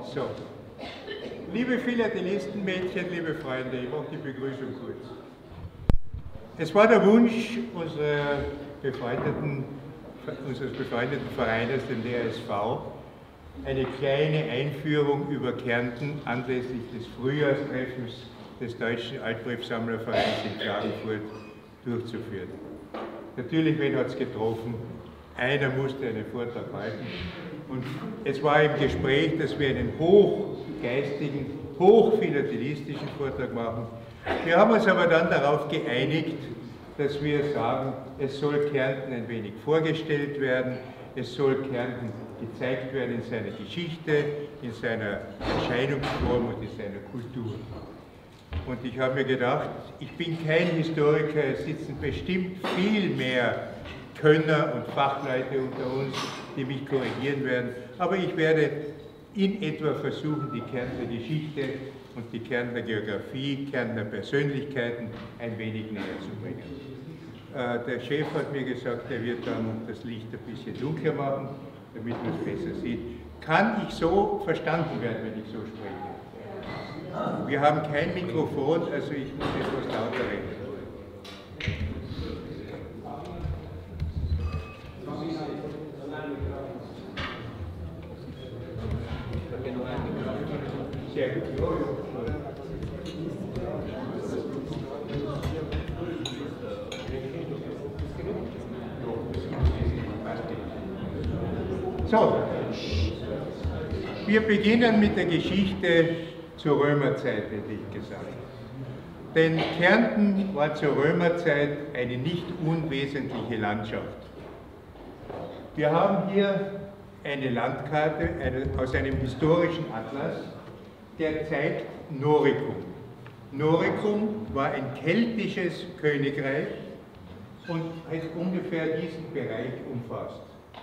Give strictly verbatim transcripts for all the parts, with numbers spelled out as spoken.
So, liebe Philatelistenmädchen, liebe Freunde, ich mache die Begrüßung kurz. Es war der Wunsch unserer befreundeten, unseres befreundeten Vereines, dem D R S V, eine kleine Einführung über Kärnten anlässlich des Frühjahrstreffens des Deutschen Altbriefsammlervereins in Klagenfurt durchzuführen. Natürlich, wen hat es getroffen? Einer musste einen Vortrag halten. Und es war im Gespräch, dass wir einen hochgeistigen, hochphilatelistischen Vortrag machen. Wir haben uns aber dann darauf geeinigt, dass wir sagen, es soll Kärnten ein wenig vorgestellt werden, es soll Kärnten gezeigt werden in seiner Geschichte, in seiner Erscheinungsform und in seiner Kultur. Und ich habe mir gedacht, ich bin kein Historiker, es sitzen bestimmt viel mehr Könner und Fachleute unter uns, die mich korrigieren werden, aber ich werde in etwa versuchen, die Kärntner Geschichte und die Kärntner Geografie, Kärntner Persönlichkeiten ein wenig näher zu bringen. Äh, der Chef hat mir gesagt, er wird dann das Licht ein bisschen dunkler machen, damit man es besser sieht. Kann ich so verstanden werden, wenn ich so spreche? Wir haben kein Mikrofon, also ich muss etwas lauter reden. Sehr gut. So, wir beginnen mit der Geschichte zur Römerzeit, hätte ich gesagt. Denn Kärnten war zur Römerzeit eine nicht unwesentliche Landschaft. Wir haben hier eine Landkarte eine, aus einem historischen Atlas, der zeigt Noricum. Noricum war ein keltisches Königreich und hat ungefähr diesen Bereich umfasst.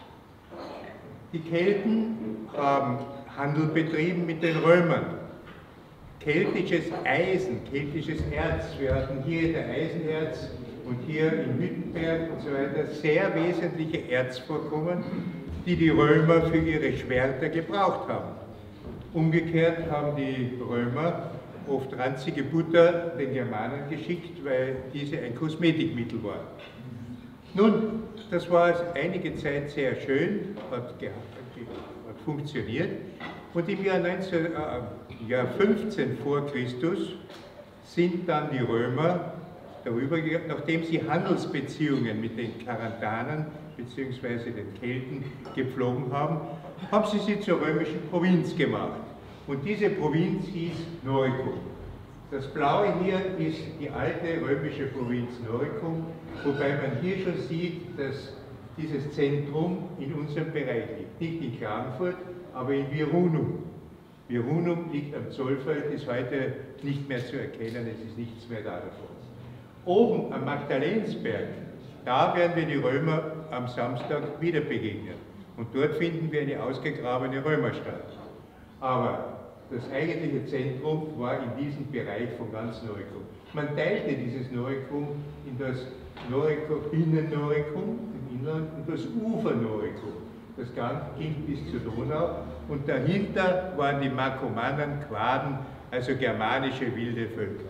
Die Kelten haben Handel betrieben mit den Römern. Keltisches Eisen, keltisches Erz, wir hatten hier der Eisenerz und hier in Hüttenberg und so weiter sehr wesentliche Erzvorkommen, die die Römer für ihre Schwerter gebraucht haben. Umgekehrt haben die Römer oft ranzige Butter den Germanen geschickt, weil diese ein Kosmetikmittel war. Nun, das war einige Zeit sehr schön, hat, hat funktioniert, und im Jahr, neunzehn, äh, Jahr fünfzehn vor Christus sind dann die Römer darüber gegangen, nachdem sie Handelsbeziehungen mit den Karantanern bzw. den Kelten gepflogen haben, haben sie sie zur römischen Provinz gemacht. Und diese Provinz hieß Noricum. Das Blaue hier ist die alte römische Provinz Noricum, wobei man hier schon sieht, dass dieses Zentrum in unserem Bereich liegt. Nicht in Klagenfurt, aber in Virunum. Virunum liegt am Zollfeld, ist heute nicht mehr zu erkennen, es ist nichts mehr da davon. Oben am Magdalensberg, da werden wir die Römer am Samstag wieder begegnen. Und dort finden wir eine ausgegrabene Römerstadt. Aber das eigentliche Zentrum war in diesem Bereich von ganz Noricum. Man teilte dieses Noricum in das Noricum, Binnen-Noricum im Inland und das Ufer-Noricum. Das Ganze ging bis zur Donau und dahinter waren die Markomannen, Quaden, also germanische wilde Völker.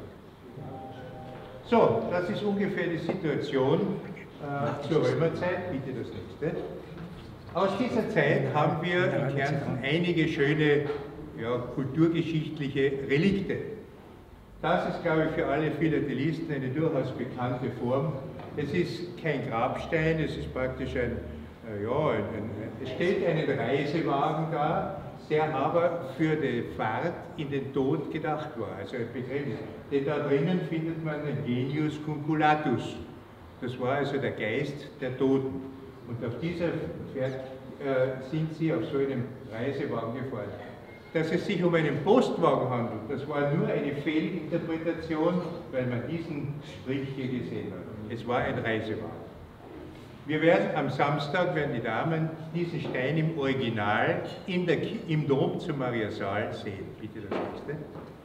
So, das ist ungefähr die Situation äh, zur Römerzeit. Bitte das nächste. Aus dieser Zeit haben wir in Kärnten einige schöne ja, kulturgeschichtliche Relikte. Das ist, glaube ich, für alle Philatelisten eine durchaus bekannte Form. Es ist kein Grabstein, es ist praktisch ein, äh, ja, ein, ein, es stellt einen Reisewagen dar, der aber für die Fahrt in den Tod gedacht war, also ein Begräbnis. Denn da drinnen findet man den Genius Conculatus. Das war also der Geist der Toten. Und auf dieser Pferd äh, sind sie auf so einem Reisewagen gefahren. Dass es sich um einen Postwagen handelt, das war nur eine Fehlinterpretation, weil man diesen Strich hier gesehen hat. Es war ein Reisewagen. Wir werden am Samstag, werden die Damen diesen Stein im Original in der, im Dom zu Mariasaal sehen. Bitte das nächste.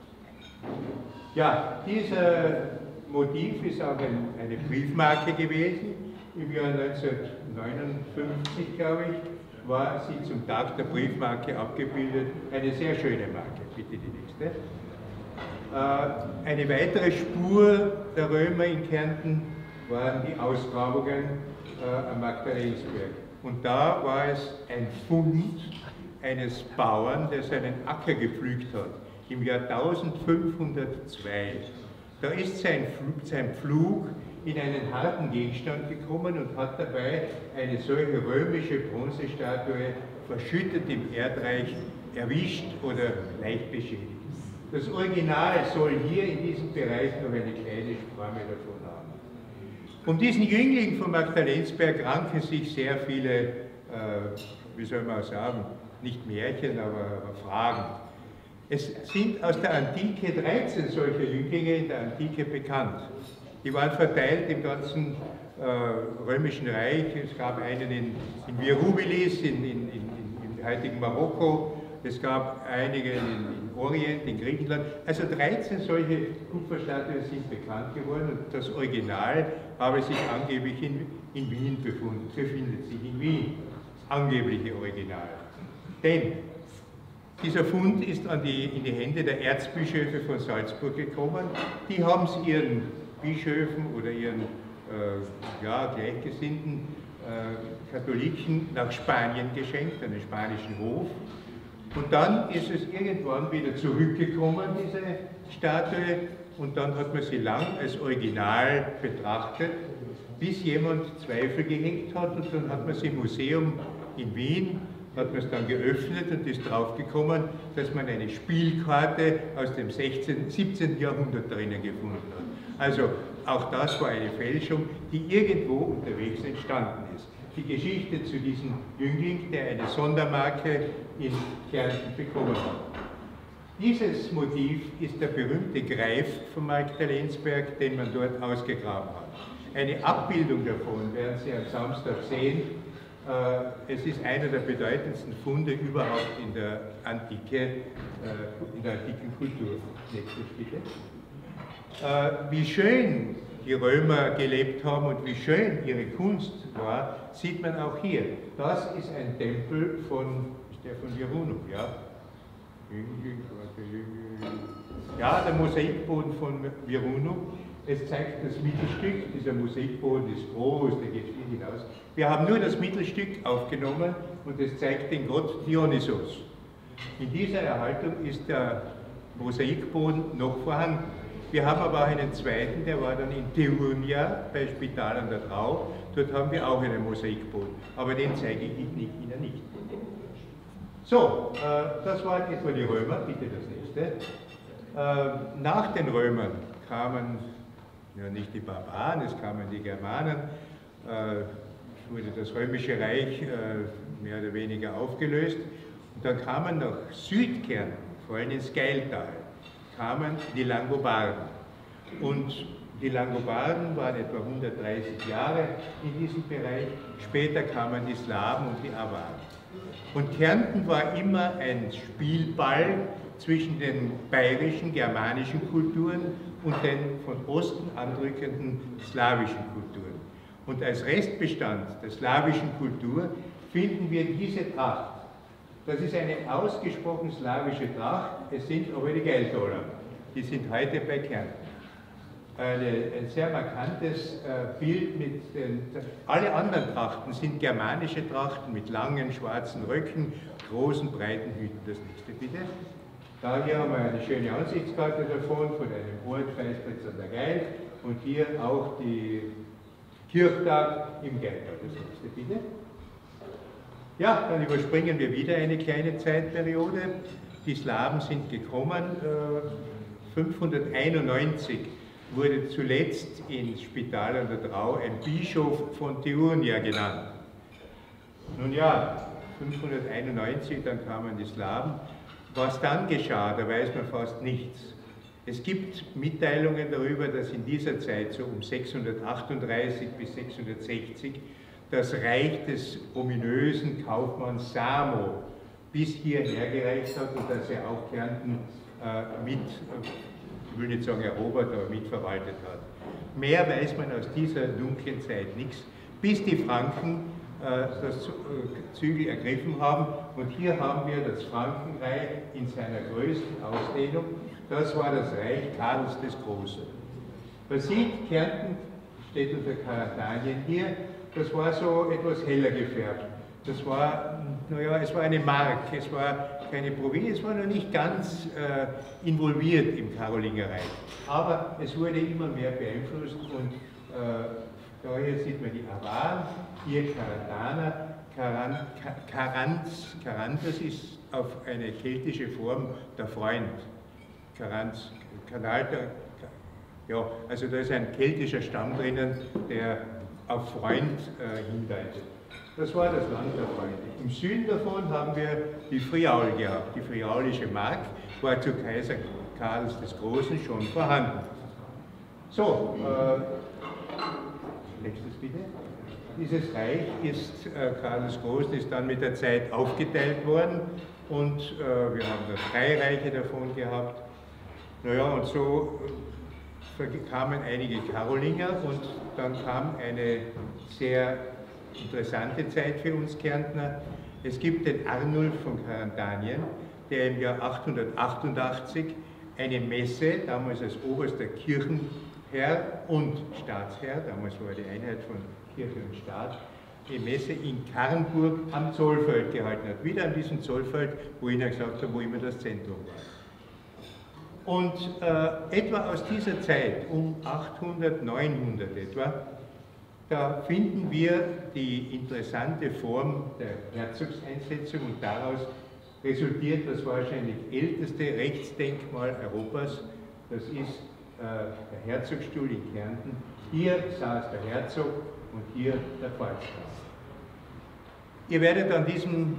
Ja, dieser Motiv ist auch ein, eine Briefmarke gewesen, im Jahr neunzehnhundertneunundfünfzig, glaube ich, war sie zum Tag der Briefmarke abgebildet. Eine sehr schöne Marke, bitte die nächste. Eine weitere Spur der Römer in Kärnten waren die Ausgrabungen am Magdalensberg. Und da war es ein Fund eines Bauern, der seinen Acker gepflügt hat, im Jahr eintausendfünfhundertzwei. Da ist sein Flug, sein Pflug in einen harten Gegenstand gekommen und hat dabei eine solche römische Bronzestatue verschüttet im Erdreich erwischt oder leicht beschädigt. Das Original soll hier in diesem Bereich noch eine kleine Schramme davon haben. Um diesen Jüngling von Magdalensberg ranken sich sehr viele, äh, wie soll man sagen, nicht Märchen, aber, aber Fragen. Es sind aus der Antike dreizehn solcher Jünglinge in der Antike bekannt. Die waren verteilt im ganzen äh, Römischen Reich. Es gab einen in, in Virubilis, in, in, in, im heutigen Marokko. Es gab einige in, in Orient, in Griechenland. Also dreizehn solche Kupferstatuen sind bekannt geworden und das Original habe sich angeblich in, in Wien befunden, befindet sich in Wien, das angebliche Original. Denn dieser Fund ist an die, in die Hände der Erzbischöfe von Salzburg gekommen. Die haben es ihren Bischöfen oder ihren äh, ja, gleichgesinnten äh, Katholiken nach Spanien geschenkt, an den spanischen Hof. Und dann ist es irgendwann wieder zurückgekommen, diese Statue, und dann hat man sie lang als Original betrachtet, bis jemand Zweifel gehegt hat, und dann hat man sie im Museum in Wien, hat man es dann geöffnet und ist draufgekommen, dass man eine Spielkarte aus dem sechzehnten, siebzehnten Jahrhundert drinnen gefunden hat. Also auch das war eine Fälschung, die irgendwo unterwegs entstanden ist. Die Geschichte zu diesem Jüngling, der eine Sondermarke in Kärnten bekommen hat. Dieses Motiv ist der berühmte Greif von Magdalensberg, den man dort ausgegraben hat. Eine Abbildung davon werden Sie am Samstag sehen. Es ist einer der bedeutendsten Funde überhaupt in der Antike, in der antiken Kultur. Nächstes bitte. Wie schön die Römer gelebt haben und wie schön ihre Kunst war, sieht man auch hier. Das ist ein Tempel von, ist der von Virunum, ja? Ja, der Mosaikboden von Virunum. Es zeigt das Mittelstück, dieser Mosaikboden ist groß, der geht viel hinaus. Wir haben nur das Mittelstück aufgenommen und es zeigt den Gott Dionysos. In dieser Erhaltung ist der Mosaikboden noch vorhanden. Wir haben aber auch einen zweiten, der war dann in Teurnia bei Spital an der Drau. Dort haben wir auch einen Mosaikboden, aber den zeige ich Ihnen nicht. So, äh, das waren etwa die Römer, bitte das nächste. Äh, nach den Römern kamen ja nicht die Barbaren, es kamen die Germanen. Äh, wurde das Römische Reich äh, mehr oder weniger aufgelöst. Und dann kamen nach Südkärnten, vor allem ins Gailtal, kamen die Langobarden. Und die Langobarden waren etwa hundertdreißig Jahre in diesem Bereich. Später kamen die Slawen und die Awaren. Und Kärnten war immer ein Spielball zwischen den bayerischen, germanischen Kulturen und den von Osten andrückenden slawischen Kulturen. Und als Restbestand der slawischen Kultur finden wir diese Tracht. Das ist eine ausgesprochen slawische Tracht, es sind aber die Gailtaler. Die sind heute bei Kärnten. Eine, ein sehr markantes äh, Bild mit den, alle anderen Trachten sind germanische Trachten mit langen schwarzen Röcken, großen breiten Hüten. Das nächste bitte. Da hier haben wir eine schöne Ansichtskarte davon, von einem Hohenkreisplatz an der Gail und hier auch die Kirchtag im Gailtal. Das nächste bitte. Ja, dann überspringen wir wieder eine kleine Zeitperiode. Die Slawen sind gekommen. Äh, fünfhunderteinundneunzig wurde zuletzt ins Spital an der Drau ein Bischof von Teurnia genannt. Nun ja, fünfhunderteinundneunzig, dann kamen die Slawen. Was dann geschah, da weiß man fast nichts. Es gibt Mitteilungen darüber, dass in dieser Zeit, so um sechshundertachtunddreißig bis sechshundertsechzig, das Reich des ominösen Kaufmanns Samo bis hierher gereicht hat und dass er auch Kärnten äh, mit, ich will nicht sagen erobert, aber mitverwaltet hat. Mehr weiß man aus dieser dunklen Zeit nichts, bis die Franken das Zügel ergriffen haben. Und hier haben wir das Frankenreich in seiner größten Ausdehnung. Das war das Reich Karls des Großen. Man sieht, Kärnten steht unter Karantanien hier, das war so etwas heller gefärbt. Das war, naja, es war eine Mark, es war keine Provinz, es war noch nicht ganz äh, involviert im Karolingerreich. Aber es wurde immer mehr beeinflusst und äh, da hier sieht man die Awaren, hier Karantana, Karan, Karanz, Karantas ist auf eine keltische Form der Freund. Karanz, Kanal, der, ja, also da ist ein keltischer Stamm drinnen, der auf Freund äh, hindeutet. Das war das Land der Freunde. Im Süden davon haben wir die Friaul gehabt. Die friaulische Mark war zu Kaiser Karls des Großen schon vorhanden. So, äh, nächstes bitte. Dieses Reich ist, äh, Karl des Großen ist dann mit der Zeit aufgeteilt worden und äh, wir haben da drei Reiche davon gehabt. Naja, und so kamen einige Karolinger und dann kam eine sehr interessante Zeit für uns Kärntner. Es gibt den Arnulf von Karantanien, der im Jahr achthundertachtundachtzig eine Messe, damals als oberster Kirchenherr und Staatsherr, damals war die Einheit von Kirche und Staat, die Messe in Karnburg am Zollfeld gehalten hat. Wieder an diesem Zollfeld, wo ich Ihnen gesagt habe, wo immer das Zentrum war. Und äh, etwa aus dieser Zeit, um achthundert, neunhundert etwa, da finden wir die interessante Form der Herzogseinsetzung und daraus resultiert das wahrscheinlich älteste Rechtsdenkmal Europas. Das ist äh, der Herzogstuhl in Kärnten. Hier saß der Herzog und hier der Pfalzgraf. Ihr werdet an diesem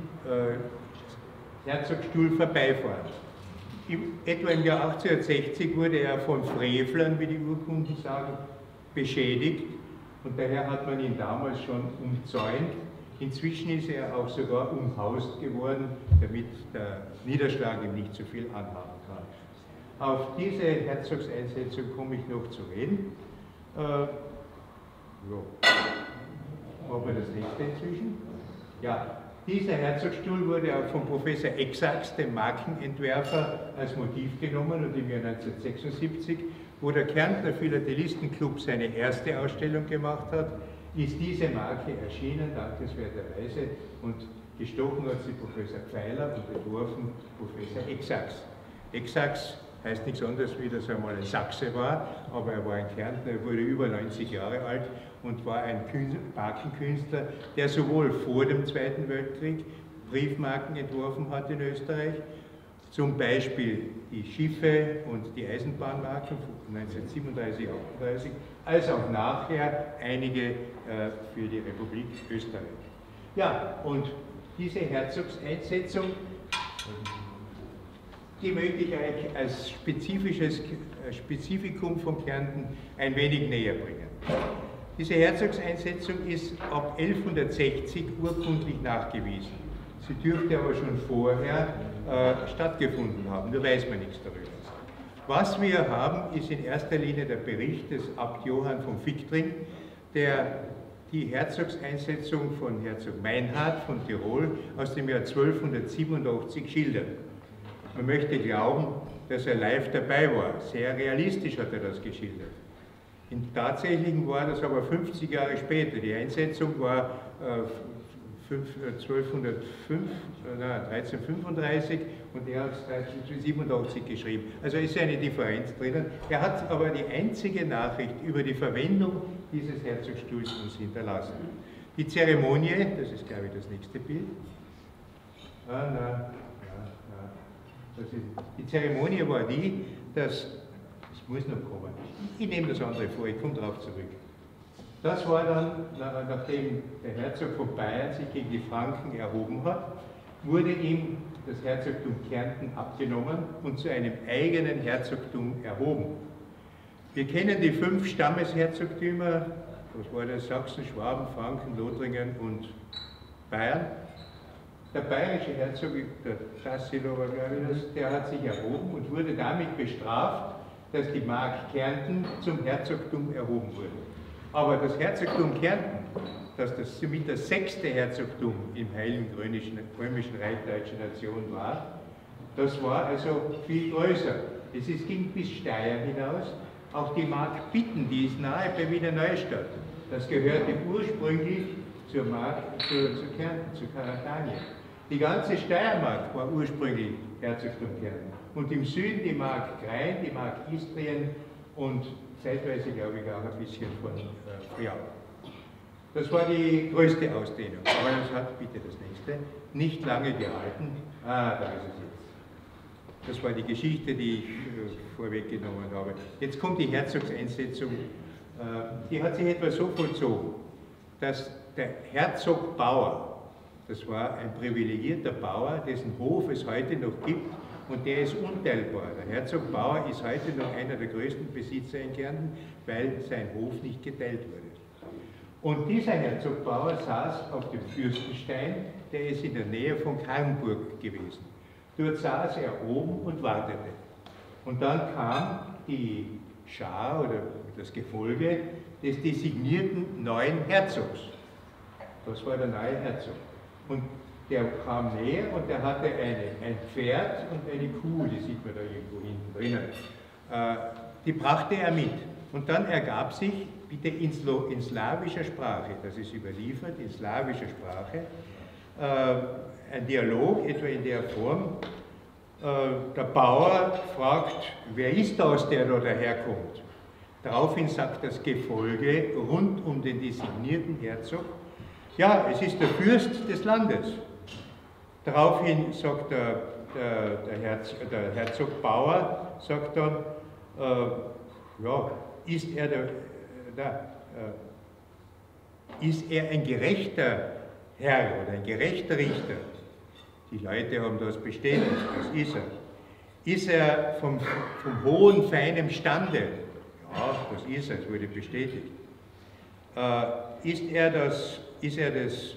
äh, Herzogstuhl vorbeifahren. Im, etwa im Jahr achtzehnhundertsechzig wurde er von Frevlern, wie die Urkunden sagen, beschädigt. Und daher hat man ihn damals schon umzäunt. Inzwischen ist er auch sogar umhaust geworden, damit der Niederschlag ihm nicht zu viel anhaben kann. Auf diese Herzogseinsetzung komme ich noch zu reden. Äh, ja. Machen wir das nächste inzwischen. Ja, dieser Herzogstuhl wurde auch von Professor Exax, dem Markenentwerfer, als Motiv genommen und im Jahr neunzehnhundertsechsundsiebzig, wo der Kärntner Philatelisten-Club seine erste Ausstellung gemacht hat, ist diese Marke erschienen, dankenswerterweise, und gestochen hat sie Professor Pfeiler und entworfen Professor Exax. Exax heißt nichts anderes, wie dass er mal ein Sachse war, aber er war ein Kärntner, er wurde über neunzig Jahre alt und war ein Markenkünstler, der sowohl vor dem Zweiten Weltkrieg Briefmarken entworfen hat in Österreich, zum Beispiel die Schiffe und die Eisenbahnmarken von neunzehnhundertsiebenunddreißig, achtunddreißig, als auch nachher einige äh, für die Republik Österreich. Ja, und diese Herzogseinsetzung, die möchte ich euch als spezifisches äh, Spezifikum von Kärnten ein wenig näher bringen. Diese Herzogseinsetzung ist ab elfhundertsechzig urkundlich nachgewiesen. Sie dürfte aber schon vorher äh, stattgefunden haben, nur weiß man nichts darüber. Was wir haben, ist in erster Linie der Bericht des Abt Johann von Viktring, der die Herzogseinsetzung von Herzog Meinhard von Tirol aus dem Jahr zwölfhundertsiebenundachtzig schildert. Man möchte glauben, dass er live dabei war. Sehr realistisch hat er das geschildert. Im Tatsächlichen war das aber fünfzig Jahre später. Die Einsetzung war äh, zwölfhundertfünf, nein, dreizehnhundertfünfunddreißig und er hat es dreizehnhundertsiebenundachtzig geschrieben. Also ist eine Differenz drinnen. Er hat aber die einzige Nachricht über die Verwendung dieses Herzogstuhls uns hinterlassen. Die Zeremonie, das ist glaube ich das nächste Bild. Ah, na, na, na. Das ist, die Zeremonie war die, dass, das muss noch kommen, ich nehme das andere vor, ich komme darauf zurück. Das war dann, nachdem der Herzog von Bayern sich gegen die Franken erhoben hat, wurde ihm das Herzogtum Kärnten abgenommen und zu einem eigenen Herzogtum erhoben. Wir kennen die fünf Stammesherzogtümer, was war das? Sachsen, Schwaben, Franken, Lothringen und Bayern. Der bayerische Herzog, der Tassilo war glaube ich das, der hat sich erhoben und wurde damit bestraft, dass die Mark Kärnten zum Herzogtum erhoben wurde. Aber das Herzogtum Kärnten dass das somit das sechste Herzogtum im Heiligen Römischen, Römischen Reich Deutsche Nation war. Das war also viel größer. Es ist, ging bis Steyr hinaus. Auch die Mark Bitten, die ist nahe bei Wiener Neustadt. Das gehörte ursprünglich zur Mark, zu, zu Kärnten, zu Karantanien. Die ganze Steiermark war ursprünglich Herzogtum Kärnten. Und im Süden die Mark Krain, die Mark Istrien und zeitweise, glaube ich, auch ein bisschen von äh, Friau. Das war die größte Ausdehnung. Aber das hat, bitte das nächste, nicht lange gehalten. Ah, da ist es jetzt. Das war die Geschichte, die ich äh, vorweggenommen habe. Jetzt kommt die Herzogseinsetzung. Äh, die hat sich etwa so vollzogen, dass der Herzog Bauer, das war ein privilegierter Bauer, dessen Hof es heute noch gibt, und der ist unteilbar. Der Herzog Bauer ist heute noch einer der größten Besitzer in Kärnten, weil sein Hof nicht geteilt wurde. Und dieser Herzog Bauer saß auf dem Fürstenstein, der ist in der Nähe von Karnburg gewesen. Dort saß er oben und wartete. Und dann kam die Schar oder das Gefolge des designierten neuen Herzogs. Das war der neue Herzog. Und der kam näher und der hatte eine, ein Pferd und eine Kuh, die sieht man da irgendwo hinten drinnen. Äh, die brachte er mit. Und dann ergab sich, bitte in, Slo in slawischer Sprache, das ist überliefert, in slawischer Sprache, äh, ein Dialog, etwa in der Form, äh, der Bauer fragt, wer ist das, der da daherkommt? Daraufhin sagt das Gefolge rund um den designierten Herzog, ja, es ist der Fürst des Landes. Daraufhin sagt der, der, der, Herz, der Herzog Bauer, sagt dann, äh, ja, ist er, der, der, äh, ist er ein gerechter Herr oder ein gerechter Richter? Die Leute haben das bestätigt, das ist er. Ist er vom, vom hohen, feinen Stande? Ja, das ist er, es wurde bestätigt. Äh, ist er das, ist er das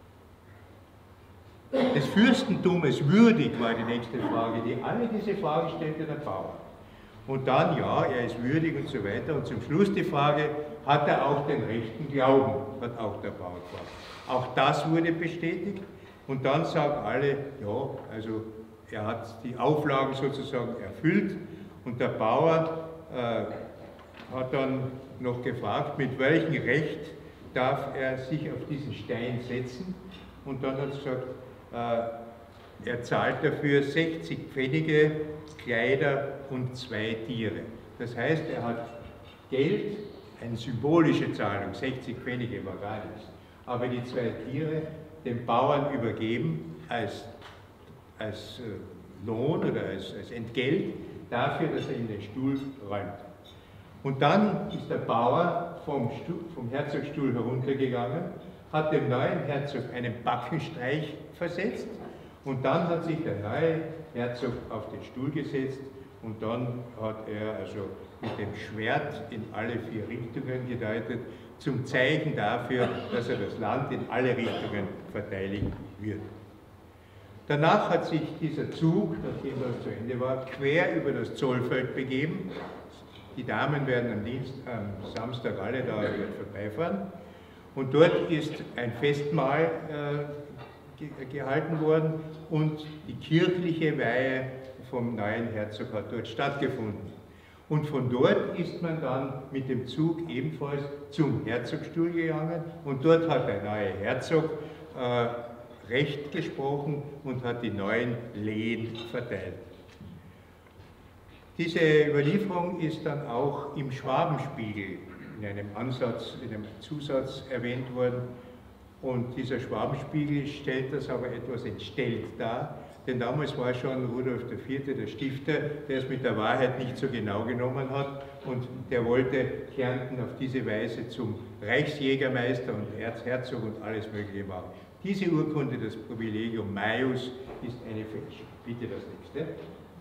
des Fürstentumes würdig, war die nächste Frage, die alle diese Fragen stellte der Bauer. Und dann, ja, er ist würdig und so weiter. Und zum Schluss die Frage, hat er auch den rechten Glauben, hat auch der Bauer gefragt. Auch das wurde bestätigt. Und dann sagen alle, ja, also er hat die Auflagen sozusagen erfüllt. Und der Bauer äh, hat dann noch gefragt, mit welchem Recht darf er sich auf diesen Stein setzen. Und dann hat er gesagt, äh, er zahlt dafür sechzig Pfennige, Kleider und zwei Tiere. Das heißt, er hat Geld, eine symbolische Zahlung, sechzig Pfennige war gar nichts, aber die zwei Tiere dem Bauern übergeben als, als äh, Lohn oder als, als Entgelt dafür, dass er in den Stuhl räumt. Und dann ist der Bauer vom, Stuhl, vom Herzogsstuhl heruntergegangen, hat dem neuen Herzog einen Backenstreich versetzt und dann hat sich der neue Herzog auf den Stuhl gesetzt und dann hat er also mit dem Schwert in alle vier Richtungen gedeutet, zum Zeichen dafür, dass er das Land in alle Richtungen verteidigen wird. Danach hat sich dieser Zug, nachdem das zu Ende war, quer über das Zollfeld begeben. Die Damen werden am, Dienst, am Samstag alle da vorbeifahren. Und dort ist ein Festmahl äh, ge gehalten worden und die kirchliche Weihe vom neuen Herzog hat dort stattgefunden. Und von dort ist man dann mit dem Zug ebenfalls zum Herzogsstuhl gegangen und dort hat der neue Herzog äh, Recht gesprochen und hat die neuen Lehen verteilt. Diese Überlieferung ist dann auch im Schwabenspiegel in einem Ansatz, in einem Zusatz erwähnt worden. Und dieser Schwabenspiegel stellt das aber etwas entstellt dar, denn damals war schon Rudolf der Vierte, der Stifter, der es mit der Wahrheit nicht so genau genommen hat und der wollte Kärnten auf diese Weise zum Reichsjägermeister und Erzherzog und alles Mögliche machen. Diese Urkunde, das Privilegium Maius, ist eine Fälschung. Bitte das nächste.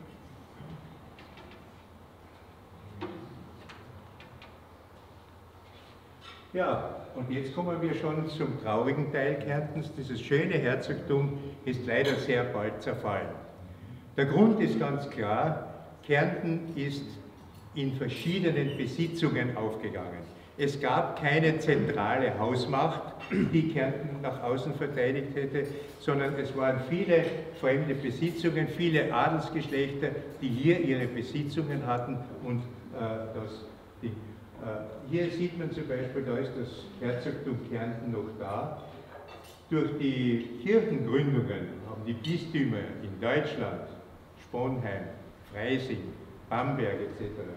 Ja, und jetzt kommen wir schon zum traurigen Teil Kärntens. Dieses schöne Herzogtum ist leider sehr bald zerfallen. Der Grund ist ganz klar, Kärnten ist in verschiedenen Besitzungen aufgegangen. Es gab keine zentrale Hausmacht, die Kärnten nach außen verteidigt hätte, sondern es waren viele fremde Besitzungen, viele Adelsgeschlechter, die hier ihre Besitzungen hatten und äh, das Ding. Äh, hier sieht man zum Beispiel, da ist das Herzogtum Kärnten noch da. Durch die Kirchengründungen haben die Bistümer in Deutschland, Sponheim, Freising, Bamberg et cetera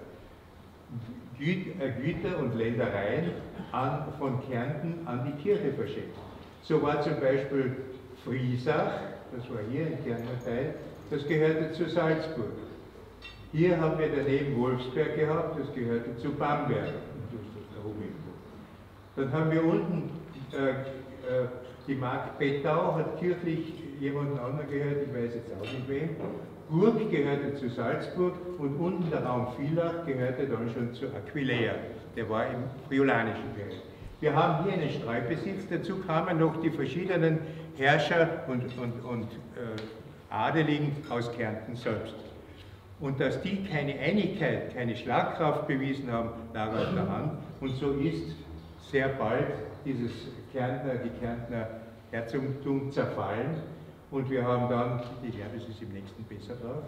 Güter und Ländereien an, von Kärnten an die Kirche verschenkt. So war zum Beispiel Friesach, das war hier ein Kärntner Teil, das gehörte zu Salzburg. Hier haben wir daneben Wolfsberg gehabt, das gehörte zu Bamberg. Dann haben wir unten äh, äh, die Mark Bettau, hat kirchlich jemanden anderen gehört, ich weiß jetzt auch nicht wem. Burg gehörte zu Salzburg und unten der Raum Villach gehörte dann schon zu Aquileia. Der war im friolanischen Bereich. Wir haben hier einen Streubesitz, dazu kamen noch die verschiedenen Herrscher und, und, und äh, Adeligen aus Kärnten selbst. Und dass die keine Einigkeit, keine Schlagkraft bewiesen haben, lag auf der Hand. Und so ist sehr bald dieses Kärntner, die Kärntner Herzogtum zerfallen. Und wir haben dann, ich glaube, es ist im nächsten besser drauf,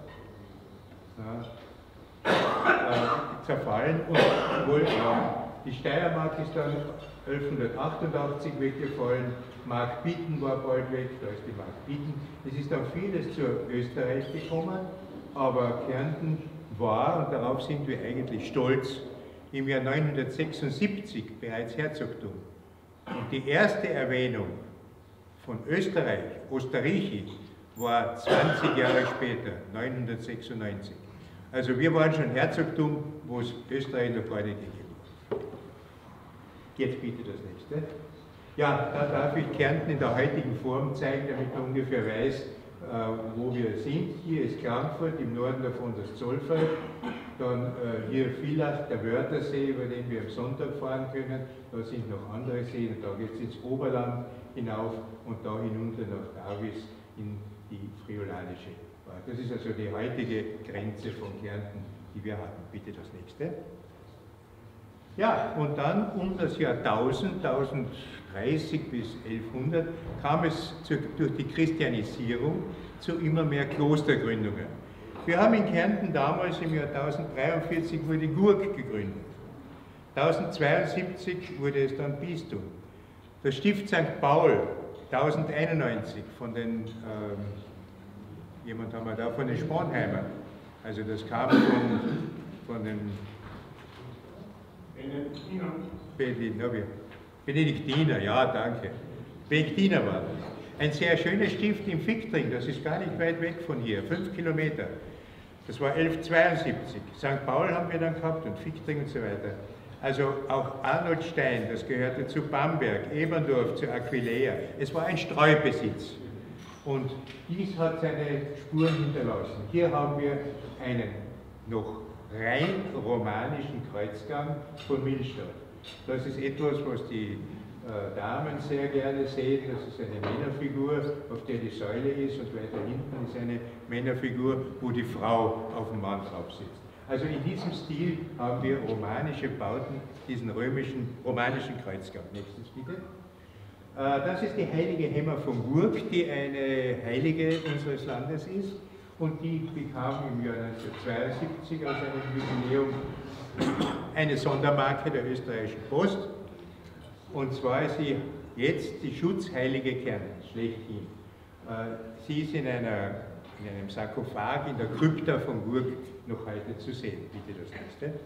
ja, äh, zerfallen. Und wohl, ja, die Steiermark ist dann elfhundertachtundachtzig weggefallen, Mark Bitten war bald weg, da ist die Mark Bitten. Es ist dann vieles zu Österreich gekommen, aber Kärnten war, und darauf sind wir eigentlich stolz, im Jahr neunhundertsechsundsiebzig bereits Herzogtum. Und die erste Erwähnung von Österreich, Osterreichi, war zwanzig Jahre später, neunhundertsechsundneunzig. Also wir waren schon Herzogtum, wo es Österreich noch gar nicht gegeben hat. Jetzt bitte das nächste. Ja, da darf ich Kärnten in der heutigen Form zeigen, damit man ungefähr weiß, äh, wo wir sind. Hier ist Klagenfurt, im Norden davon das Zollfeld. Dann äh, hier Villach, der Wörthersee, über den wir am Sonntag fahren können. Da sind noch andere Seen, da geht es ins Oberland hinauf und da hinunter nach Davis in die friolanische. Das ist also die heutige Grenze von Kärnten, die wir hatten. Bitte das nächste. Ja, und dann um das Jahr tausend, tausenddreißig bis elfhundert kam es zu, durch die Christianisierung zu immer mehr Klostergründungen. Wir haben in Kärnten damals im Jahr tausenddreiundvierzig wurde Gurk gegründet. tausendzweiundsiebzig wurde es dann Bistum. Das Stift Sankt Paul, tausendeinundneunzig von den, ähm, jemand haben wir da, von den Sponheimern. Also das kam von, von den Benediktiner. Benediktiner, ja, danke. Benediktiner war das. Ein sehr schönes Stift im Fichtring, das ist gar nicht weit weg von hier, fünf Kilometer. Das war elfhundertzweiundsiebzig. Sankt Paul haben wir dann gehabt und Fichtring und so weiter. Also auch Arnoldstein, das gehörte zu Bamberg, Eberndorf zu Aquileia. Es war ein Streubesitz. Und dies hat seine Spuren hinterlassen. Hier haben wir einen noch rein romanischen Kreuzgang von Millstatt. Das ist etwas, was die äh, Damen sehr gerne sehen. Das ist eine Männerfigur, auf der die Säule ist, und weiter hinten ist eine Männerfigur, wo die Frau auf dem Mann drauf sitzt. Also in diesem Stil haben wir romanische Bauten, diesen römischen, romanischen Kreuzgang. Nächstes bitte. Das ist die heilige Hemmer von Gurk, die eine Heilige unseres Landes ist, und die bekam im Jahr neunzehnhundertzweiundsiebzig aus einem Jubiläum eine Sondermarke der österreichischen Post, und zwar ist sie jetzt die Schutzheilige Kärntens, schlechthin. Sie ist in, einer, in einem Sarkophag in der Krypta von Gurk noch heute zu sehen. Bitte das nächste.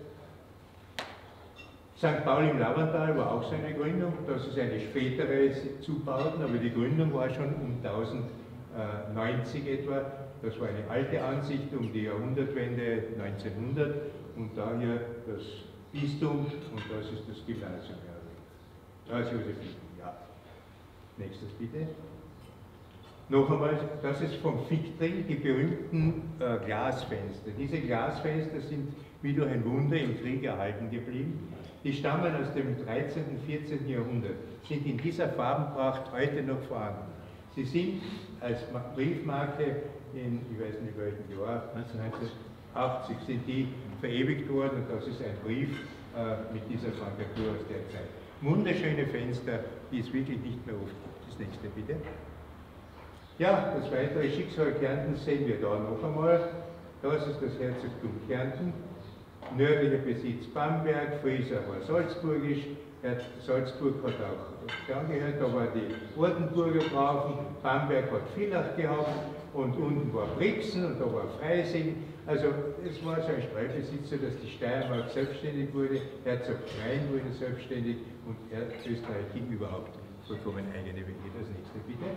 Sankt Paul im Lavantal war auch seine Gründung. Das ist eine spätere Zubauten, aber die Gründung war schon um tausendneunzig etwa. Das war eine alte Ansicht um die Jahrhundertwende neunzehnhundert, und daher das Bistum, und das ist das Gymnasium. Da ist Josephine, ja. Nächstes bitte. Noch einmal, das ist vom Fichtring, die berühmten äh, Glasfenster. Diese Glasfenster sind wie durch ein Wunder im Krieg erhalten geblieben. Die stammen aus dem dreizehnten, vierzehnten Jahrhundert, sind in dieser Farbenpracht heute noch vorhanden. Sie sind als Briefmarke in, ich weiß nicht welchem Jahr, neunzehnhundertachtzig sind die verewigt worden, und das ist ein Brief äh, mit dieser Frankatur aus der Zeit. Wunderschöne Fenster, die es wirklich nicht mehr oft gibt. Das nächste bitte. Ja, das weitere Schicksal Kärntens sehen wir da noch einmal. Das ist das Herzogtum Kärnten, nördlicher Besitz Bamberg, Frieser war salzburgisch, Salzburg hat auch angehört, da war die Ortenburger Grafen, Bamberg hat Villach gehabt und unten war Brixen und da war Freising. Also es war so ein Streifbesitz, dass die Steiermark selbstständig wurde, Herzog Rhein wurde selbstständig und Österreich ging überhaupt vollkommen eigene Wege. Das nächste bitte.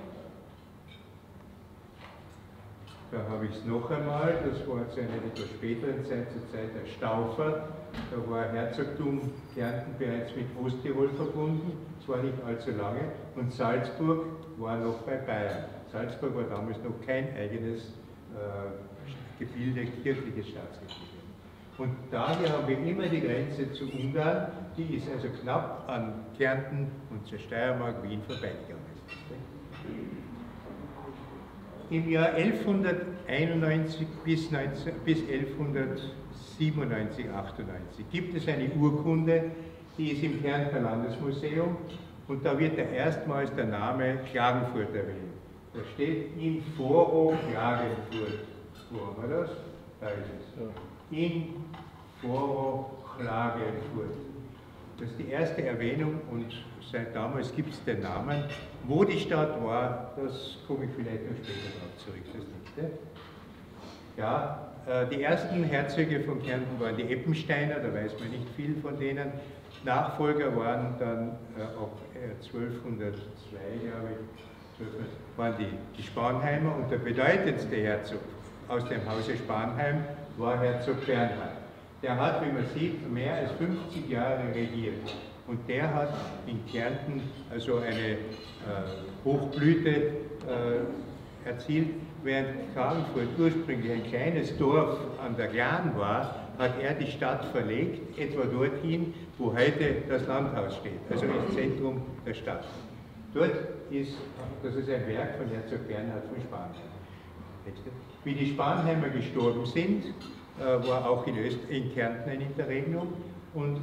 Da habe ich es noch einmal, das war zu einer etwas späteren Zeit, zur Zeit der Staufer. Da war Herzogtum Kärnten bereits mit Osttirol verbunden, zwar nicht allzu lange, und Salzburg war noch bei Bayern. Salzburg war damals noch kein eigenes äh, Gebilde, kirchliches Staatsgebilde. Und daher haben wir immer die Grenze zu Ungarn, die ist also knapp an Kärnten und zur Steiermark, Wien vorbeigegangen. Im Jahr elfhunderteinundneunzig bis, bis elfhundertsiebenundneunzig, achtundneunzig gibt es eine Urkunde, die ist im Kärntner Landesmuseum und da wird erstmals der Name Klagenfurt erwähnt. Da steht in Foro Klagenfurt. Wo haben wir das? Da ist es. In Foro Klagenfurt. Das ist die erste Erwähnung und seit damals gibt es den Namen. Wo die Stadt war, das komme ich vielleicht noch später darauf zurück. Das nächste. Ja, äh, die ersten Herzöge von Kärnten waren die Eppensteiner, da weiß man nicht viel von denen. Nachfolger waren dann äh, ab äh, zwölfhundertzwei, glaube ich, waren die, die Spanheimer und der bedeutendste Herzog aus dem Hause Spanheim war Herzog Bernhard. Der hat, wie man sieht, mehr als fünfzig Jahre regiert. Und der hat in Kärnten also eine äh, Hochblüte äh, erzielt. Während Klagenfurt ursprünglich ein kleines Dorf an der Glan war, hat er die Stadt verlegt, etwa dorthin, wo heute das Landhaus steht, also ins Zentrum der Stadt. Dort ist, das ist ein Werk von Herzog Bernhard von Spanheim. Wie die Spanheimer gestorben sind, äh, war auch in, Öst in Kärnten ein Interregnum und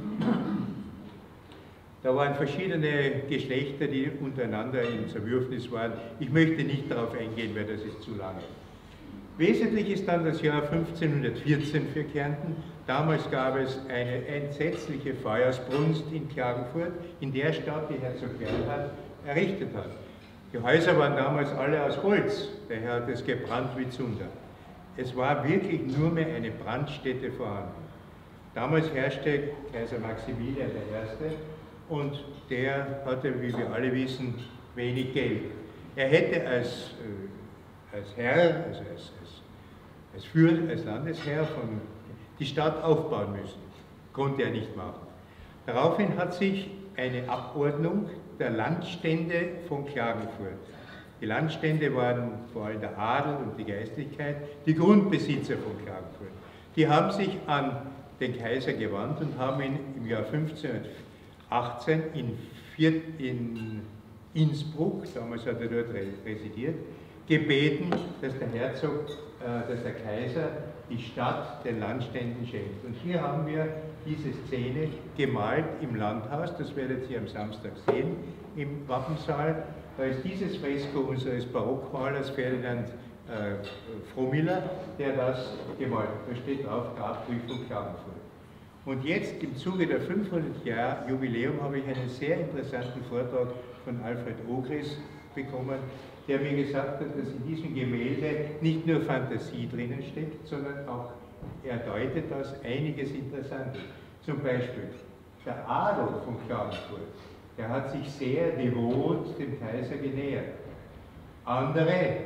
da waren verschiedene Geschlechter, die untereinander in Zerwürfnis waren. Ich möchte nicht darauf eingehen, weil das ist zu lange. Wesentlich ist dann das Jahr fünfzehnhundertvierzehn für Kärnten. Damals gab es eine entsetzliche Feuersbrunst in Klagenfurt, in der Stadt, die Herzog Bernhard errichtet hat. Die Häuser waren damals alle aus Holz, daher hat es gebrannt wie Zunder. Es war wirklich nur mehr eine Brandstätte vorhanden. Damals herrschte Kaiser Maximilian der Erste und der hatte, wie wir alle wissen, wenig Geld. Er hätte als, äh, als Herr, also als, als, als, Führer, als Landesherr von, die Stadt aufbauen müssen. Konnte er nicht machen. Daraufhin hat sich eine Abordnung der Landstände von Klagenfurt. Die Landstände waren vor allem der Adel und die Geistlichkeit, die Grundbesitzer von Klagenfurt. Die haben sich an den Kaiser gewandt und haben ihn im Jahr fünfzehnhundertachtzehn in, Viert, in Innsbruck, damals hat er dort residiert, gebeten, dass der Herzog, äh, dass der Kaiser die Stadt den Landständen schenkt. Und hier haben wir diese Szene gemalt im Landhaus, das werdet ihr am Samstag sehen, im Wappensaal. Da ist dieses Fresko unseres Barockmalers Ferdinand äh, Frohmiller, der das gemalt hat. Da steht drauf, Grabbrief von Klagenfurt. Und jetzt im Zuge der fünfhundert Jahr Jubiläum habe ich einen sehr interessanten Vortrag von Alfred Ogris bekommen, der mir gesagt hat, dass in diesem Gemälde nicht nur Fantasie drinnen steckt, sondern auch, er deutet das, einiges Interessantes. Zum Beispiel der Adel von Klagenfurt, der hat sich sehr devot dem Kaiser genähert. Andere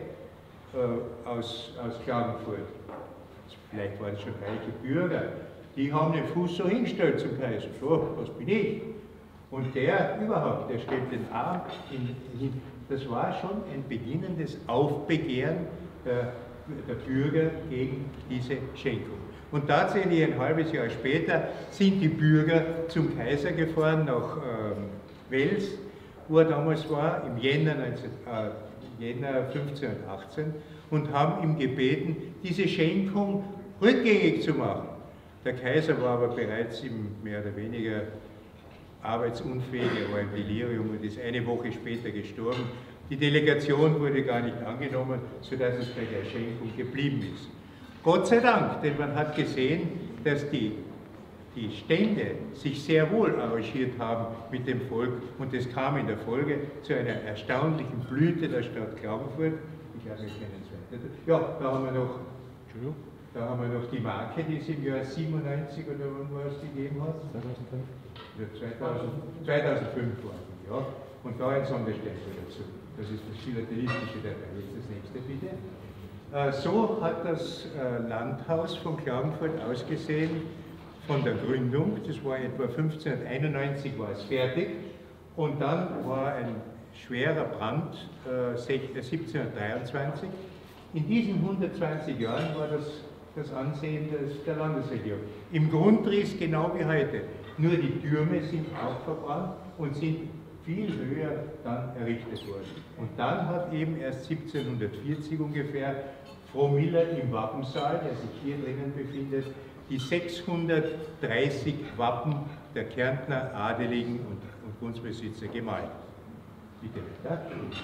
äh, aus, aus Klagenfurt, vielleicht waren es schon reiche Bürger, die haben den Fuß so hingestellt zum Kaiser, so, was bin ich? Und der überhaupt, der stellt den Arm hin. Das war schon ein beginnendes Aufbegehren der, der Bürger gegen diese Schenkung. Und tatsächlich ein halbes Jahr später sind die Bürger zum Kaiser gefahren nach ähm, Wels, wo er damals war, im Jänner, neunzehn, äh, Jänner fünfzehnhundertachtzehn, und haben ihm gebeten, diese Schenkung rückgängig zu machen. Der Kaiser war aber bereits im mehr oder weniger arbeitsunfähig, er war im Delirium und ist eine Woche später gestorben. Die Delegation wurde gar nicht angenommen, sodass es bei der Schenkung geblieben ist. Gott sei Dank, denn man hat gesehen, dass die, die Stände sich sehr wohl arrangiert haben mit dem Volk und es kam in der Folge zu einer erstaunlichen Blüte der Stadt Klagenfurt. Ich glaube, wir kennen es weiter. Ja, da haben wir noch, Entschuldigung, da haben wir noch die Marke, die es im Jahr siebenundneunzig oder wann war es gegeben hat? zweitausendfünf. zweitausend, zweitausendfünf war es, ja. Und da ein Sonderstempel dazu. Das ist das philatelistische dabei. Jetzt das nächste bitte. Äh, so hat das äh, Landhaus von Klagenfurt ausgesehen von der Gründung. Das war etwa fünfzehnhunderteinundneunzig war es fertig. Und dann war ein schwerer Brand äh, siebzehnhundertdreiundzwanzig. In diesen hundertzwanzig Jahren war das das Ansehen des, der Landesregierung. Im Grundriss genau wie heute. Nur die Türme sind auch verbrannt und sind viel höher dann errichtet worden. Und dann hat eben erst siebzehnhundertvierzig ungefähr Frau Miller im Wappensaal, der sich hier drinnen befindet, die sechshundertdreißig Wappen der Kärntner Adeligen und, und Grundbesitzer gemalt. Bitte weiter.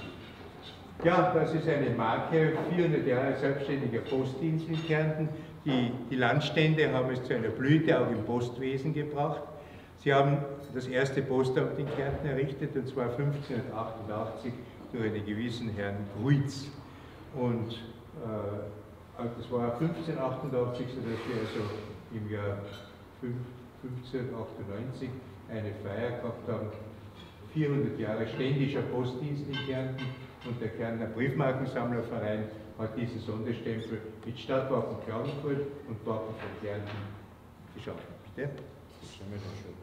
Ja, das ist eine Marke, vierhundert Jahre selbstständiger Postdienst in Kärnten. Die, die Landstände haben es zu einer Blüte auch im Postwesen gebracht. Sie haben das erste Postamt in Kärnten errichtet, und zwar fünfzehnhundertachtundachtzig durch einen gewissen Herrn Gruitz. Und äh, das war fünfzehnhundertachtundachtzig, sodass wir also im Jahr fünfzehnhundertachtundneunzig eine Feier gehabt haben. vierhundert Jahre ständischer Postdienst in Kärnten, und der Kärntner Briefmarkensammlerverein hat diesen Sonderstempel mit Stadtwappen Klagenfurt und Wappen von Kärnten geschaffen. Bitte? Das schauen wir da schon.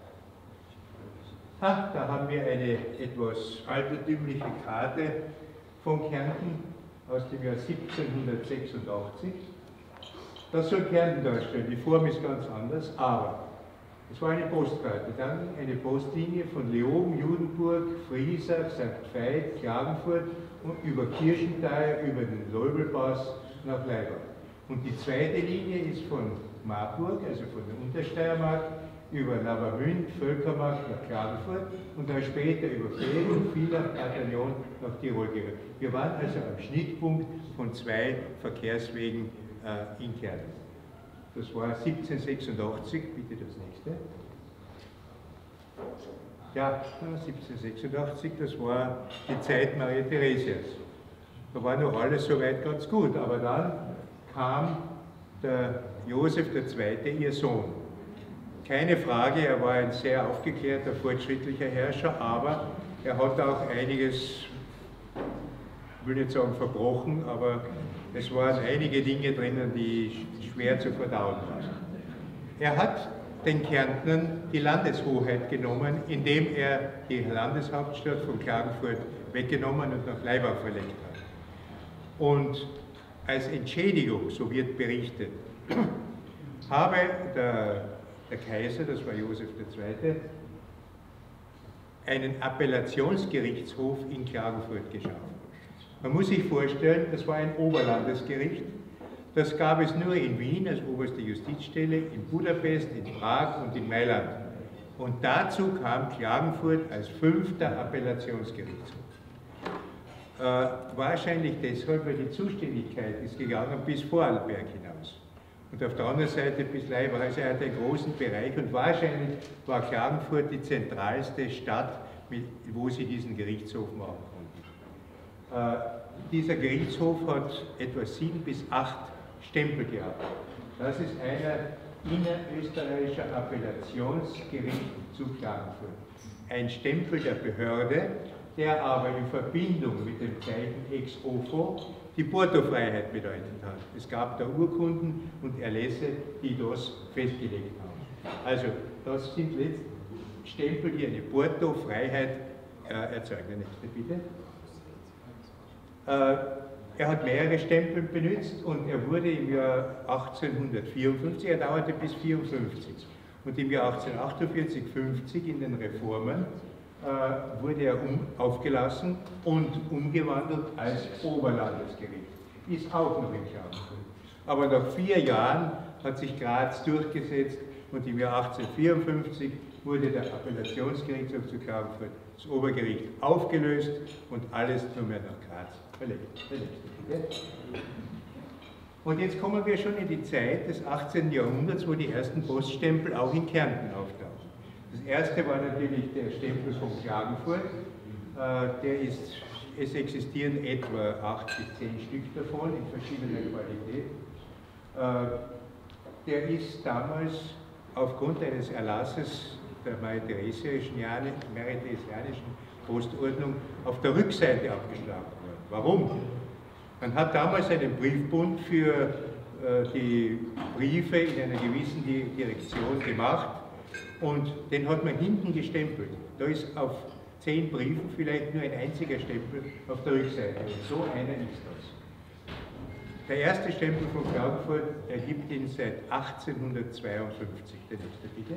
Ha, da haben wir eine etwas altertümliche Karte von Kärnten aus dem Jahr siebzehnhundertsechsundachtzig. Das soll Kärnten darstellen, die Form ist ganz anders, aber es war eine Postkarte, dann eine Postlinie von Leoben, Judenburg, Friesach, Sankt Veit, Klagenfurt und über Kirchenthal, über den Leubelpass nach Laibach. Und die zweite Linie ist von Marburg, also von der Untersteiermark, über Lavamünd, Völkermark nach Klagenfurt und dann später über Fehlen und Villach, Bataillon nach Tirol gegangen. Wir waren also am Schnittpunkt von zwei Verkehrswegen äh, in Kärnten. Das war siebzehnhundertsechsundachtzig, bitte das nächste. Ja, siebzehnhundertsechsundachtzig, das war die Zeit Maria Theresias. Da war noch alles soweit ganz gut, aber dann kam der Josef der Zweite, ihr Sohn. Keine Frage, er war ein sehr aufgeklärter, fortschrittlicher Herrscher, aber er hat auch einiges, ich will nicht sagen verbrochen, aber es waren einige Dinge drinnen, die schwer zu verdauen waren. Er hat den Kärntnern die Landeshoheit genommen, indem er die Landeshauptstadt von Klagenfurt weggenommen und nach Laibach verlegt hat. Und als Entschädigung, so wird berichtet, habe der, der Kaiser, das war Josef der Zweite, einen Appellationsgerichtshof in Klagenfurt geschaffen. Man muss sich vorstellen, das war ein Oberlandesgericht. Das gab es nur in Wien als oberste Justizstelle, in Budapest, in Prag und in Mailand. Und dazu kam Klagenfurt als fünfter Appellationsgerichtshof. Äh, wahrscheinlich deshalb, weil die Zuständigkeit ist gegangen bis Vorarlberg hinaus. Und auf der anderen Seite bis Laibach. Also er hat einen großen Bereich und wahrscheinlich war Klagenfurt die zentralste Stadt, mit, wo sie diesen Gerichtshof machen konnten. Äh, dieser Gerichtshof hat etwa sieben bis acht Stempel gehabt. Das ist einer innerösterreichischer Appellationsgericht zu Klagenfurt. Ein Stempel der Behörde, der aber in Verbindung mit dem Zeichen ex ofo die Portofreiheit bedeutet hat. Es gab da Urkunden und Erlässe, die das festgelegt haben. Also das sind letztlich Stempel, die eine Portofreiheit äh, erzeugen. Der nächste bitte. Äh, er hat mehrere Stempel benutzt und er wurde im Jahr achtzehnhundertvierundfünfzig, er dauerte bis achtzehnhundertvierundfünfzig. Und im Jahr achtzehnhundertachtundvierzig fünfzig in den Reformen äh, wurde er um, aufgelassen und umgewandelt als Oberlandesgericht. Ist auch noch in Klagenfurt. Aber nach vier Jahren hat sich Graz durchgesetzt und im Jahr achtzehnhundertvierundfünfzig wurde der Appellationsgerichtshof zu Klagenfurt, das Obergericht, aufgelöst und alles nur mehr nach Graz verlegt. Und jetzt kommen wir schon in die Zeit des achtzehnten Jahrhunderts, wo die ersten Poststempel auch in Kärnten auftauchen. Das erste war natürlich der Stempel von Klagenfurt. Der ist, es existieren etwa acht bis zehn Stück davon in verschiedener Qualität. Der ist damals aufgrund eines Erlasses der maritäresianischen Postordnung auf der Rückseite abgeschlagen worden. Warum? Man hat damals einen Briefbund für äh, die Briefe in einer gewissen Direktion gemacht und den hat man hinten gestempelt. Da ist auf zehn Briefen vielleicht nur ein einziger Stempel auf der Rückseite. Und so einer ist das. Der erste Stempel von Klagenfurt ergibt ihn seit achtzehnhundertzweiundfünfzig. Der nächste bitte.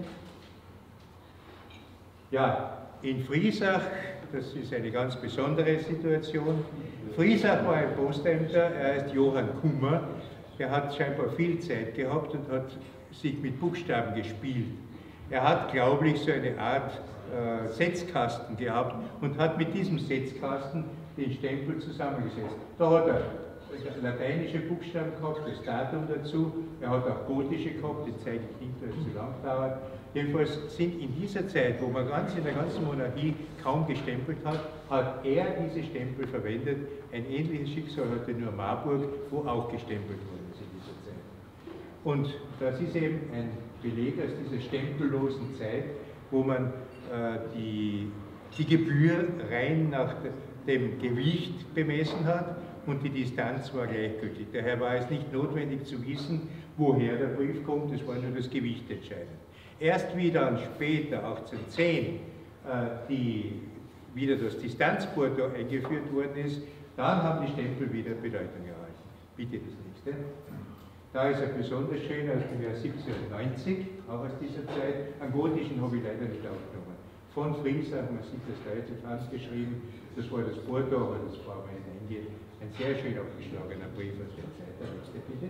Ja, in Friesach, das ist eine ganz besondere Situation. Friesach war ein Postämter, er heißt Johann Kummer, der hat scheinbar viel Zeit gehabt und hat sich mit Buchstaben gespielt. Er hat, glaube ich, so eine Art äh, Setzkasten gehabt und hat mit diesem Setzkasten den Stempel zusammengesetzt. Da hat er lateinische Buchstaben gehabt, das Datum dazu, er hat auch gotische gehabt, das zeige ich nicht, weil es zu lang dauert. Jedenfalls sind in dieser Zeit, wo man ganz in der ganzen Monarchie kaum gestempelt hat, hat er diese Stempel verwendet. Ein ähnliches Schicksal hatte nur Marburg, wo auch gestempelt worden ist in dieser Zeit. Und das ist eben ein Beleg aus dieser stempellosen Zeit, wo man äh, die, die Gebühr rein nach dem Gewicht bemessen hat und die Distanz war gleichgültig. Daher war es nicht notwendig zu wissen, woher der Brief kommt, es war nur das Gewicht entscheidend. Erst wie dann später, achtzehnhundertzehn, äh, die, wieder das Distanzporto eingeführt worden ist, dann haben die Stempel wieder Bedeutung erhalten. Bitte das nächste. Da ist er besonders schön aus dem Jahr siebzehnhundertneunzig, auch aus dieser Zeit. Einen gotischen habe ich leider nicht aufgenommen. Von Friesach, man sieht das deutlich handgeschrieben, das war das Porto, aber das brauchen wir nicht eingehen. Ein sehr schön aufgeschlagener Brief aus der Zeit. Der nächste bitte.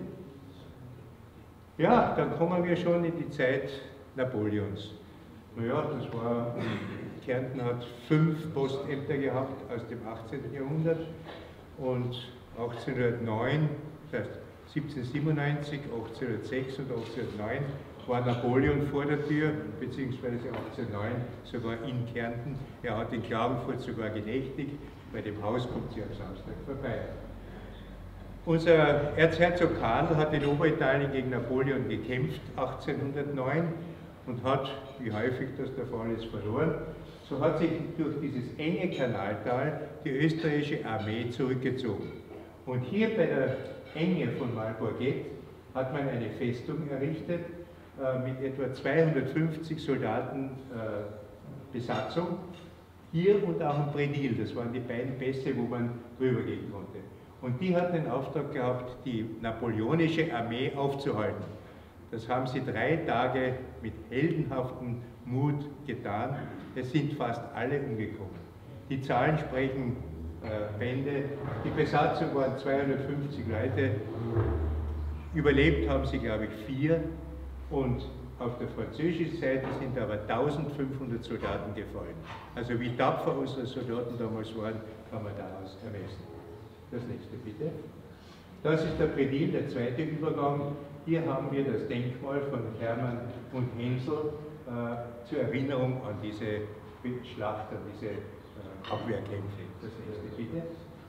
Ja, dann kommen wir schon in die Zeit Napoleons. Naja, das war, Kärnten hat fünf Postämter gehabt aus dem achtzehnten Jahrhundert und achtzehnhundertneun, das heißt siebzehnhundertsiebenundneunzig, achtzehnhundertsechs und achtzehnhundertneun war Napoleon vor der Tür, beziehungsweise achtzehnhundertneun sogar in Kärnten. Er hat in Klagenfurt sogar genächtigt, bei dem Haus kommt sie am Samstag vorbei. Unser Erzherzog Karl hat in Oberitalien gegen Napoleon gekämpft, achtzehnhundertneun, und hat, wie häufig das der Fall ist, verloren. So hat sich durch dieses enge Kanaltal die österreichische Armee zurückgezogen. Und hier bei der Enge von Malborgett hat man eine Festung errichtet äh, mit etwa zweihundertfünfzig Soldaten äh, Besatzung. Hier und auch in Predil, das waren die beiden Pässe, wo man drüber gehen konnte. Und die hatten den Auftrag gehabt, die napoleonische Armee aufzuhalten. Das haben sie drei Tage mit heldenhaftem Mut getan. Es sind fast alle umgekommen. Die Zahlen sprechen äh, Bände. Die Besatzung waren zweihundertfünfzig Leute. Überlebt haben sie, glaube ich, vier. Und auf der französischen Seite sind aber eintausendfünfhundert Soldaten gefallen. Also wie tapfer unsere Soldaten damals waren, kann man daraus ermessen. Das nächste bitte. Das ist der Predil, der zweite Übergang. Hier haben wir das Denkmal von Hermann und Hensel äh, zur Erinnerung an diese Schlacht, an diese äh, Abwehrkämpfe. Das nächste bitte.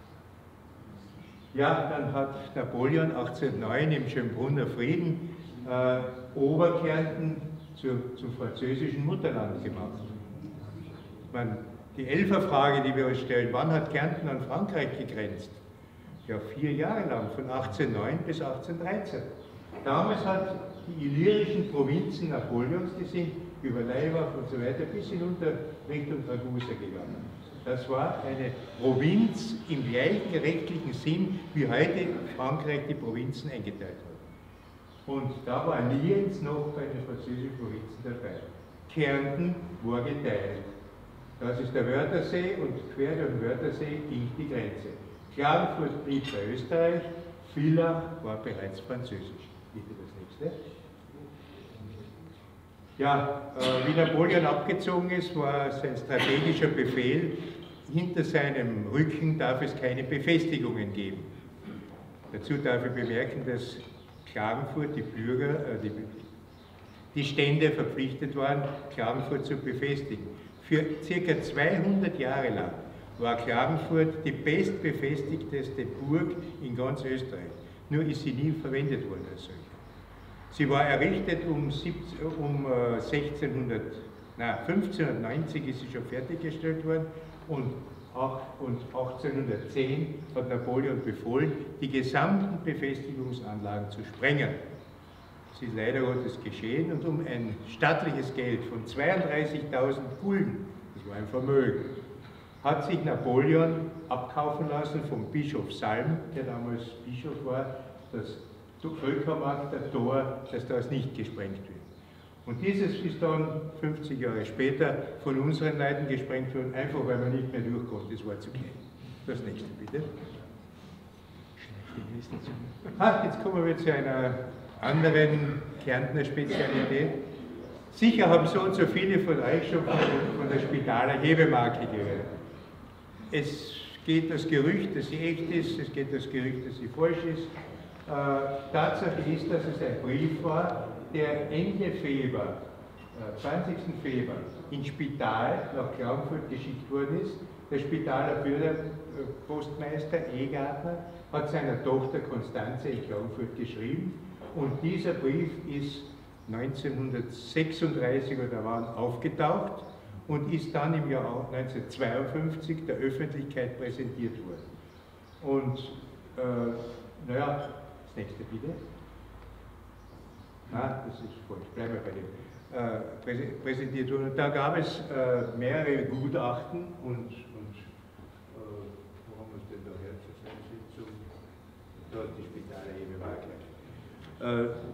Ja, dann hat Napoleon achtzehnhundertneun im Schönbrunner Frieden äh, Oberkärnten zu, zum französischen Mutterland gemacht. Man, die Elferfrage, die wir uns stellen, wann hat Kärnten an Frankreich gegrenzt? Ja, vier Jahre lang, von achtzehnhundertneun bis achtzehnhundertdreizehn. Damals hat die illyrischen Provinzen Napoleons, die sind über Laibach und so weiter bis hinunter Richtung Ragusa gegangen. Das war eine Provinz im gleichen rechtlichen Sinn, wie heute Frankreich die Provinzen eingeteilt hat. Und da war Lienz noch bei den französischen Provinzen dabei. Kärnten war geteilt. Das ist der Wörthersee und quer durch den Wörthersee ging die Grenze. Klagenfurt blieb bei Österreich, Villach war bereits französisch. Bitte das nächste. Ja, äh, wie Napoleon abgezogen ist, war sein strategischer Befehl, hinter seinem Rücken darf es keine Befestigungen geben. Dazu darf ich bemerken, dass Klagenfurt, die Bürger, äh, die, die Stände verpflichtet waren, Klagenfurt zu befestigen. Für circa zweihundert Jahre lang war Klagenfurt die bestbefestigteste Burg in ganz Österreich. Nur ist sie nie verwendet worden als solche. Sie war errichtet um, siebzehn, um äh, sechzehnhundert, nein, fünfzehnhundertneunzig ist sie schon fertiggestellt worden und, und achtzehnhundertzehn hat Napoleon befohlen, die gesamten Befestigungsanlagen zu sprengen. Es ist leider Gottes geschehen und um ein stattliches Geld von zweiunddreißigtausend Gulden, das war ein Vermögen, hat sich Napoleon abkaufen lassen vom Bischof Salm, der damals Bischof war, das Völkermarkt, der Tor, dass das nicht gesprengt wird. Und dieses ist dann fünfzig Jahre später von unseren Leuten gesprengt worden, einfach weil man nicht mehr durchkommt, das war zu klein. Das nächste bitte. Ah, jetzt kommen wir zu einer anderen Kärntner Spezialität. Sicher haben so und so viele von euch schon von, von der Spitaler Hebemarke gehört. Es geht das Gerücht, dass sie echt ist, es geht das Gerücht, dass sie falsch ist. Äh, Tatsache ist, dass es ein Brief war, der Ende Februar, äh, zwanzigsten Februar, ins Spital nach Klagenfurt geschickt worden ist. Der Spitaler Bürgerpostmeister Egartner hat seiner Tochter Konstanze in Klagenfurt geschrieben und dieser Brief ist neunzehnhundertsechsunddreißig oder wann aufgetaucht und ist dann im Jahr neunzehnhundertzweiundfünfzig der Öffentlichkeit präsentiert worden. Und äh, naja, das nächste bitte. Ah, das ist falsch, bleiben wir bei dem. Äh, präsentiert worden. Und da gab es äh, mehrere Gutachten und, und äh, wo haben wir es denn da her zur Sitzung? Da hat die Spitaler Hebemarke. Äh,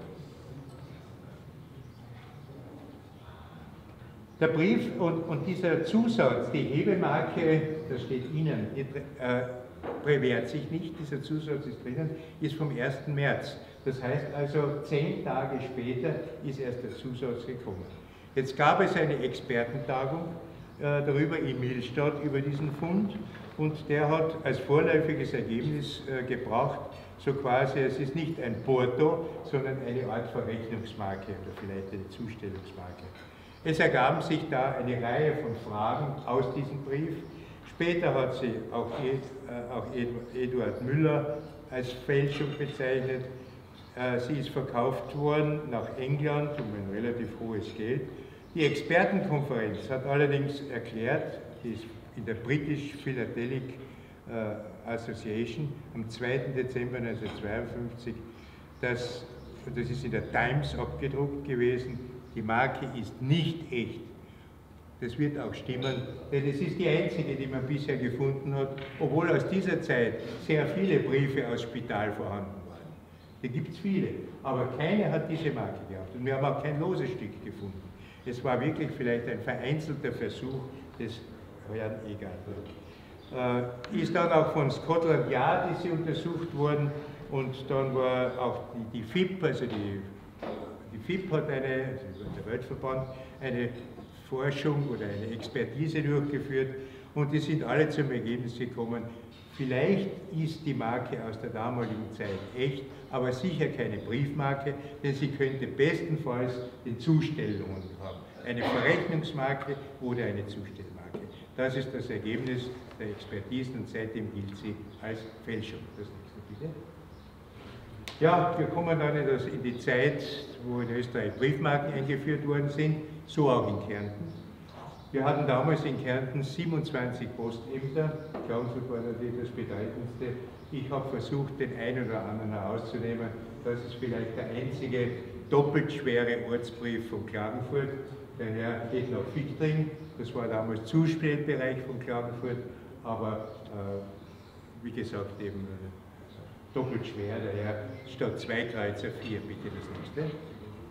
Der Brief und, und dieser Zusatz, die Hebemarke, das steht Ihnen, äh, bewährt sich nicht, dieser Zusatz ist drinnen, ist vom ersten März. Das heißt also, zehn Tage später ist erst der Zusatz gekommen. Jetzt gab es eine Expertentagung äh, darüber in Millstatt über diesen Fund und der hat als vorläufiges Ergebnis äh, gebracht, so quasi, es ist nicht ein Porto, sondern eine Art Verrechnungsmarke oder vielleicht eine Zustellungsmarke. Es ergaben sich da eine Reihe von Fragen aus diesem Brief. Später hat sie auch, Ed, äh, auch Eduard Müller als Fälschung bezeichnet. Äh, sie ist verkauft worden nach England um ein relativ hohes Geld. Die Expertenkonferenz hat allerdings erklärt, die ist in der British Philatelic äh, Association am zweiten Dezember neunzehnhundertzweiundfünfzig, dass, und das ist in der Times abgedruckt gewesen, die Marke ist nicht echt. Das wird auch stimmen, denn es ist die einzige, die man bisher gefunden hat, obwohl aus dieser Zeit sehr viele Briefe aus Spital vorhanden waren. Da gibt es viele, aber keine hat diese Marke gehabt und wir haben auch kein loses Stück gefunden. Es war wirklich vielleicht ein vereinzelter Versuch des Herrn Egartner. Äh, ist dann auch von Scotland Yard ist sie untersucht worden und dann war auch die, die F I P, also die Die F I P hat eine, also der Weltverband, eine Forschung oder eine Expertise durchgeführt und die sind alle zum Ergebnis gekommen, vielleicht ist die Marke aus der damaligen Zeit echt, aber sicher keine Briefmarke, denn sie könnte bestenfalls den Zustellungen haben. Eine Verrechnungsmarke oder eine Zustellmarke. Das ist das Ergebnis der Expertisen und seitdem gilt sie als Fälschung. Das nächste bitte. Ja, wir kommen dann in, das, in die Zeit, wo in Österreich Briefmarken eingeführt worden sind, so auch in Kärnten. Wir hatten damals in Kärnten siebenundzwanzig Postämter, Klagenfurt war natürlich das bedeutendste. Ich habe versucht, den einen oder anderen herauszunehmen. Das ist vielleicht der einzige doppelt schwere Ortsbrief von Klagenfurt. Der Herr geht nach Fichtring, das war damals Zustellbereich von Klagenfurt, aber äh, wie gesagt eben äh, doppelt schwer, daher statt zwei Kreuzer vier, bitte das nächste.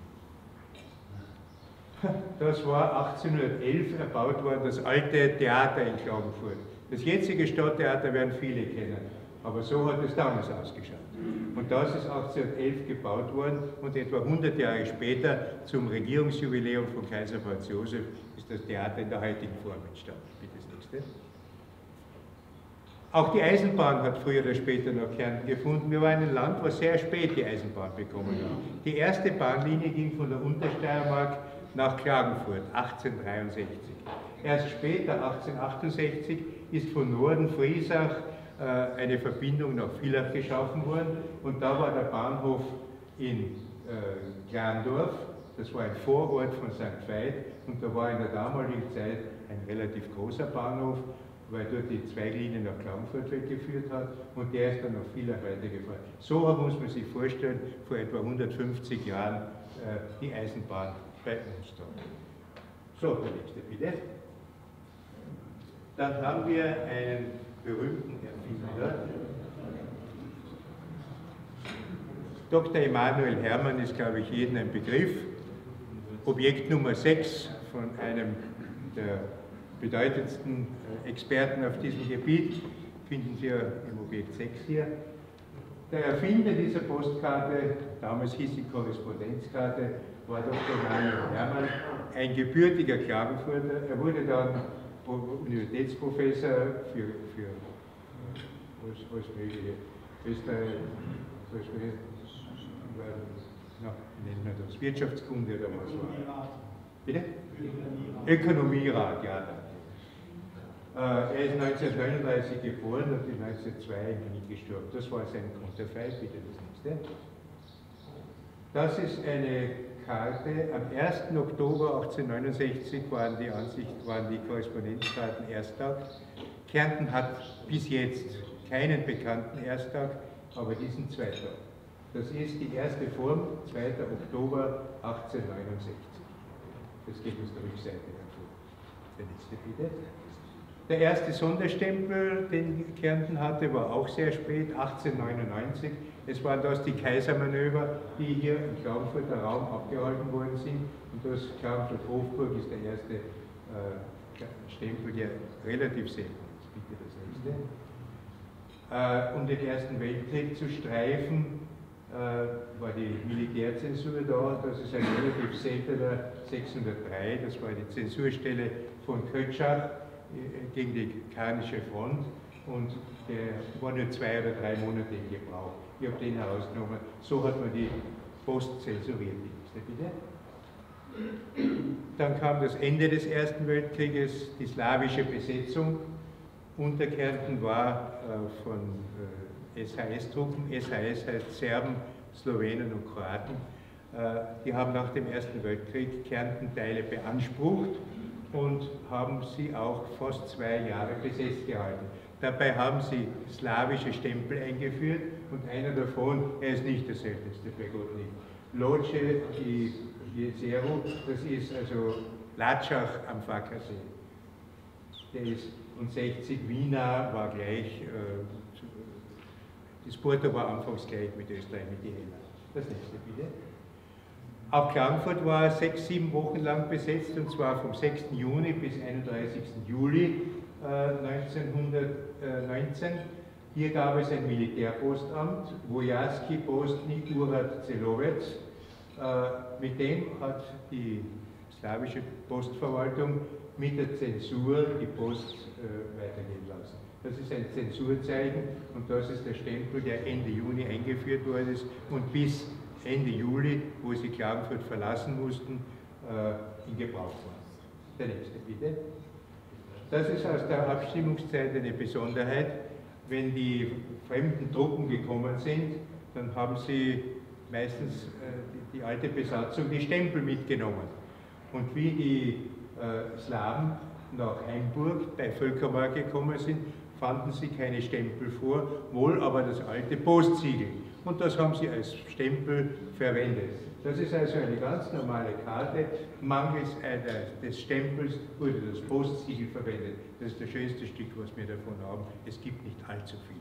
Das war achtzehnhundertelf erbaut worden, das alte Theater in Klagenfurt. Das jetzige Stadttheater werden viele kennen, Aber so hat es damals ausgeschaut. Und das ist achtzehnhundertelf gebaut worden und etwa hundert Jahre später zum Regierungsjubiläum von Kaiser Franz Josef ist das Theater in der heutigen Form entstanden. Bitte das nächste. Auch die Eisenbahn hat früher oder später nach Kärnten gefunden. Wir waren ein Land, was sehr spät die Eisenbahn bekommen hat. Die erste Bahnlinie ging von der Untersteiermark nach Klagenfurt, achtzehnhundertdreiundsechzig. Erst später, achtzehnhundertachtundsechzig, ist von Norden Friesach äh, eine Verbindung nach Villach geschaffen worden und da war der Bahnhof in äh, Glandorf, das war ein Vorort von Sankt Veit und da war in der damaligen Zeit ein relativ großer Bahnhof, weil dort die Zweiglinie nach Klagenfurt weggeführt hat und der ist dann nach Villach weitergefahren. So muss man sich vorstellen, vor etwa hundertfünfzig Jahren äh, die Eisenbahn bei uns da. So, der nächste bitte. Dann haben wir einen berühmten Erfinder. Doktor Emanuel Hermann ist, glaube ich, jedem ein Begriff. Objekt Nummer sechs von einem der bedeutendsten Experten auf diesem Gebiet, finden Sie ja im Objekt sechs hier. Der Erfinder dieser Postkarte, damals hieß sie Korrespondenzkarte, war Doktor Emanuel Hermann, ein gebürtiger Klagenfurter. Er wurde dann Universitätsprofessor für, für was, was mögliche Österreich, was wir, na, nennen wir das, Wirtschaftskunde oder was war. Bitte? Ökonomierat, ja. Äh, er ist neunzehnhundertneununddreißig geboren und ist neunzehnhundertzwei in Wien gestorben. Das war sein Konterfei, bitte das nächste. Das ist eine Karte. Am ersten Oktober achtzehnhundertneunundsechzig waren die, Ansicht, waren die Korrespondenzkarten Ersttag. Kärnten hat bis jetzt keinen bekannten Ersttag, aber diesen Zweittag. Das ist die erste Form, zweiter Oktober achtzehnhundertneunundsechzig. Das geht uns der Rückseite hervor. Der nächste bitte. Der erste Sonderstempel, den Kärnten hatte, war auch sehr spät, achtzehnhundertneunundneunzig. Es waren das die Kaisermanöver, die hier im Klagenfurter Raum abgehalten worden sind. Und das Klagenfurt-Hofburg ist der erste äh, Stempel, der relativ selten ist. Bitte das nächste. Äh, um den Ersten Weltkrieg zu streifen, äh, war die Militärzensur da. Das ist ein relativ seltener sechshundertdrei, das war die Zensurstelle von Kötschach gegen die Karnische Front und der war nur zwei oder drei Monate in Gebrauch. Ich habe den herausgenommen. So hat man die Post zensuriert. Bitte. Dann kam das Ende des Ersten Weltkrieges, die slawische Besetzung. Unter Kärnten war äh, von äh, S H S-Truppen, S H S heißt Serben, Slowenen und Kroaten. Äh, die haben nach dem Ersten Weltkrieg Kärnten-Teile beansprucht und haben sie auch fast zwei Jahre besetzt gehalten. Dabei haben sie slawische Stempel eingeführt und einer davon, er ist nicht der seltenste, bei Gott nicht. Loce di Jezero, das ist also Latschach am Fackersee. Der ist, und sechzig Wiener war gleich, äh, das Porto war anfangs gleich mit Österreich, mit Jena. Das nächste bitte. Auch Klagenfurt war sechs, sieben Wochen lang besetzt, und zwar vom sechsten Juni bis einunddreißigsten Juli neunzehnhundertneunzehn. Hier gab es ein Militärpostamt, Wojarski Postnik Urat Zelovec. Mit dem hat die slawische Postverwaltung mit der Zensur die Post weitergehen lassen. Das ist ein Zensurzeichen und das ist der Stempel, der Ende Juni eingeführt worden ist und bis Ende Juli, wo sie Klagenfurt verlassen mussten, in Gebrauch war. Der nächste bitte. Das ist aus der Abstimmungszeit eine Besonderheit. Wenn die fremden Truppen gekommen sind, dann haben sie meistens äh, die, die alte Besatzung die Stempel mitgenommen. Und wie die äh, Slawen nach Heimburg bei Völkermord gekommen sind, fanden sie keine Stempel vor, wohl aber das alte Postsiegel. Und das haben sie als Stempel verwendet. Das ist also eine ganz normale Karte. Mangels des Stempels wurde das Postsiegel verwendet. Das ist das schönste Stück, was wir davon haben. Es gibt nicht allzu viele.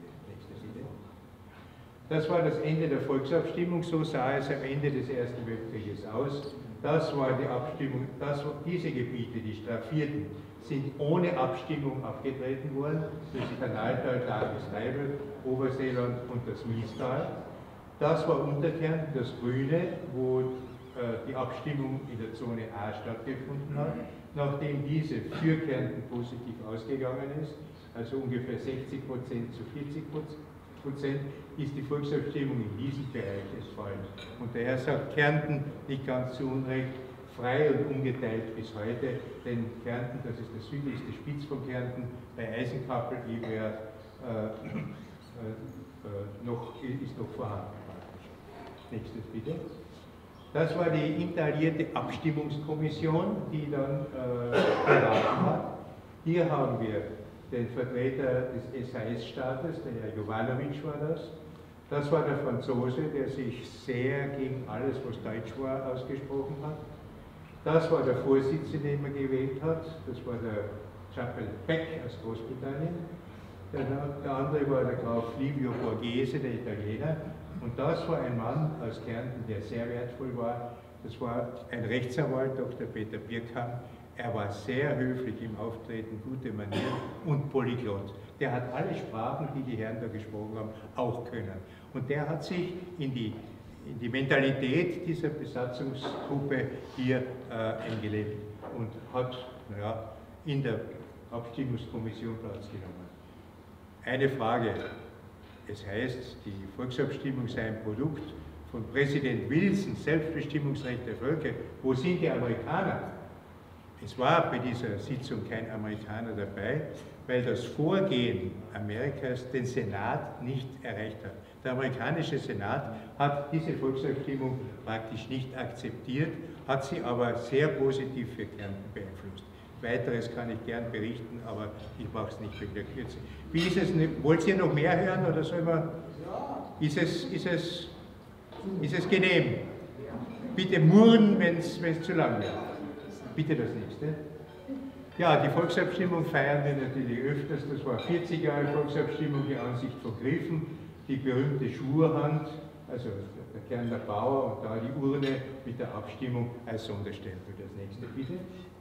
Das war das Ende der Volksabstimmung. So sah es am Ende des Ersten Weltkrieges aus. Das war die Abstimmung, das, diese Gebiete, die Straffierten, sind ohne Abstimmung abgetreten worden. Das ist der Naltal, das Reibel, Oberseeland und das Miestal. Das war Unterkärnten, das Grüne, wo äh, die Abstimmung in der Zone A stattgefunden hat. Nachdem diese für Kärnten positiv ausgegangen ist, also ungefähr sechzig Prozent zu vierzig Prozent, ist die Volksabstimmung in diesem Bereich entfallen. Und daher sagt Kärnten nicht ganz zu Unrecht, frei und ungeteilt bis heute, denn Kärnten, das ist der südlichste Spitz von Kärnten, bei Eisenkappel wäre äh, äh, noch, ist noch vorhanden. Nächstes bitte. Das war die integrierte Abstimmungskommission, die dann äh, beraten hat. Hier haben wir den Vertreter des S H S-Staates, der Herr Jovanovic war das. Das war der Franzose, der sich sehr gegen alles, was Deutsch war, ausgesprochen hat. Das war der Vorsitzende, den man gewählt hat. Das war der Chapel Beck aus Großbritannien. Der, der andere war der Graf Livio Borghese, der Italiener. Und das war ein Mann aus Kärnten, der sehr wertvoll war. Das war ein Rechtsanwalt, Doktor Peter Birkham. Er war sehr höflich im Auftreten, gute Manieren und Polyglott. Der hat alle Sprachen, die die Herren da gesprochen haben, auch können. Und der hat sich in die, in die Mentalität dieser Besatzungsgruppe hier äh, eingelebt und hat naja, in der Abstimmungskommission Platz genommen. Eine Frage. Es heißt, die Volksabstimmung sei ein Produkt von Präsident Wilson, Selbstbestimmungsrecht der Völker. Wo sind die Amerikaner? Es war bei dieser Sitzung kein Amerikaner dabei, weil das Vorgehen Amerikas den Senat nicht erreicht hat. Der amerikanische Senat hat diese Volksabstimmung praktisch nicht akzeptiert, hat sie aber sehr positiv für Kärnten beeinflusst. Weiteres kann ich gern berichten, aber ich mache es nicht wegen der Kürze. Wie ist es, wollt ihr noch mehr hören oder soll man? Ist es, ist es, ist es genehm? Bitte murren, wenn es zu lang wird. Bitte das nächste. Ja, die Volksabstimmung feiern wir natürlich öfters. Das war vierzig Jahre Volksabstimmung, die Ansicht von Griffen, die berühmte Schurhand, also der Kärntner Bauer und da die Urne mit der Abstimmung als Sonderstempel. Das nächste bitte.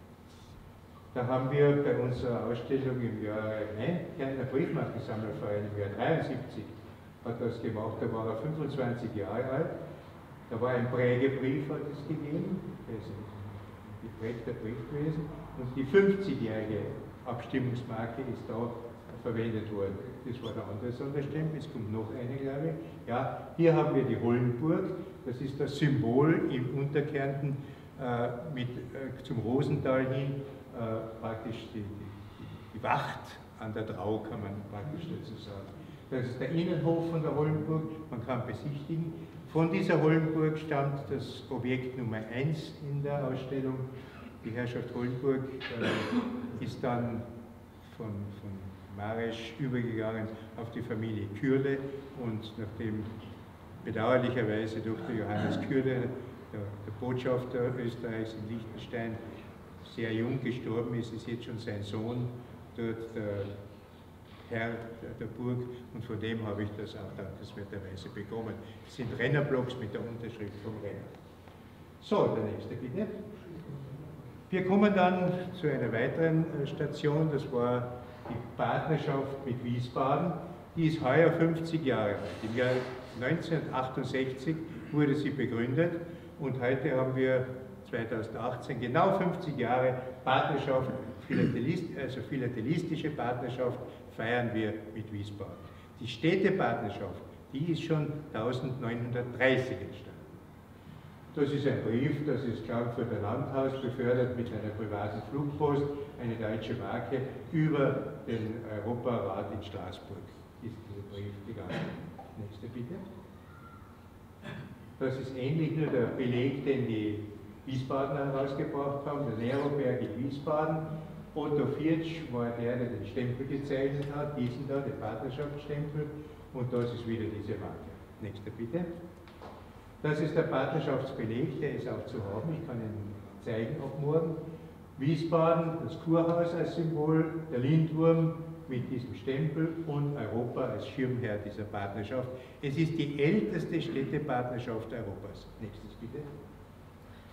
Da haben wir bei unserer Ausstellung im Jahr, nein, Kärntner Briefmarkensammlerverein im Jahr dreiundsiebzig hat das gemacht, da war er fünfundzwanzig Jahre alt. Da war ein Prägebrief, hat es gegeben, das ist ein geprägter Brief gewesen, und die fünfzigjährige Abstimmungsmarke ist da verwendet worden. Das war der andere Sonderstempel, es kommt noch eine, glaube ich. Ja, hier haben wir die Hollenburg, das ist das Symbol im Unterkärnten äh, mit, äh, zum Rosental hin, Äh, praktisch die, die, die Wacht an der Drau, kann man praktisch dazu sagen. Das ist der Innenhof von der Hollenburg, man kann besichtigen. Von dieser Hollenburg stammt das Objekt Nummer eins in der Ausstellung. Die Herrschaft Hollenburg äh, ist dann von, von Maresch übergegangen auf die Familie Kürle und nachdem bedauerlicherweise Doktor Johannes Kürle, der, der Botschafter Österreichs in Liechtenstein, sehr jung gestorben ist, ist jetzt schon sein Sohn dort der Herr der Burg und von dem habe ich das auch dankenswerterweise bekommen. Es sind Rennerblocks mit der Unterschrift vom Renner. So, der nächste bitte. Wir kommen dann zu einer weiteren Station, das war die Partnerschaft mit Wiesbaden. Die ist heuer fünfzig Jahre alt. Im Jahr neunzehnhundertachtundsechzig wurde sie begründet und heute haben wir zweitausendachtzehn, genau fünfzig Jahre Partnerschaft, Philatelist, also philatelistische Partnerschaft feiern wir mit Wiesbaden. Die Städtepartnerschaft, die ist schon neunzehnhundertdreißig entstanden. Das ist ein Brief, das ist Klagenfurter Landhaus befördert mit einer privaten Flugpost, eine deutsche Marke, über den Europarat in Straßburg ist dieser Brief gegangen. Nächste bitte. Das ist ähnlich, nur der Beleg, den die Wiesbadener herausgebracht haben, der Neroberg in Wiesbaden. Otto Viertsch war der, der den Stempel gezeichnet hat, diesen da, den Partnerschaftsstempel, und das ist wieder diese Marke. Nächster bitte. Das ist der Partnerschaftsbeleg, der ist auch zu haben, ich kann Ihnen zeigen ab morgen. Wiesbaden, das Kurhaus als Symbol, der Lindwurm mit diesem Stempel und Europa als Schirmherr dieser Partnerschaft. Es ist die älteste Städtepartnerschaft Europas. Nächstes bitte.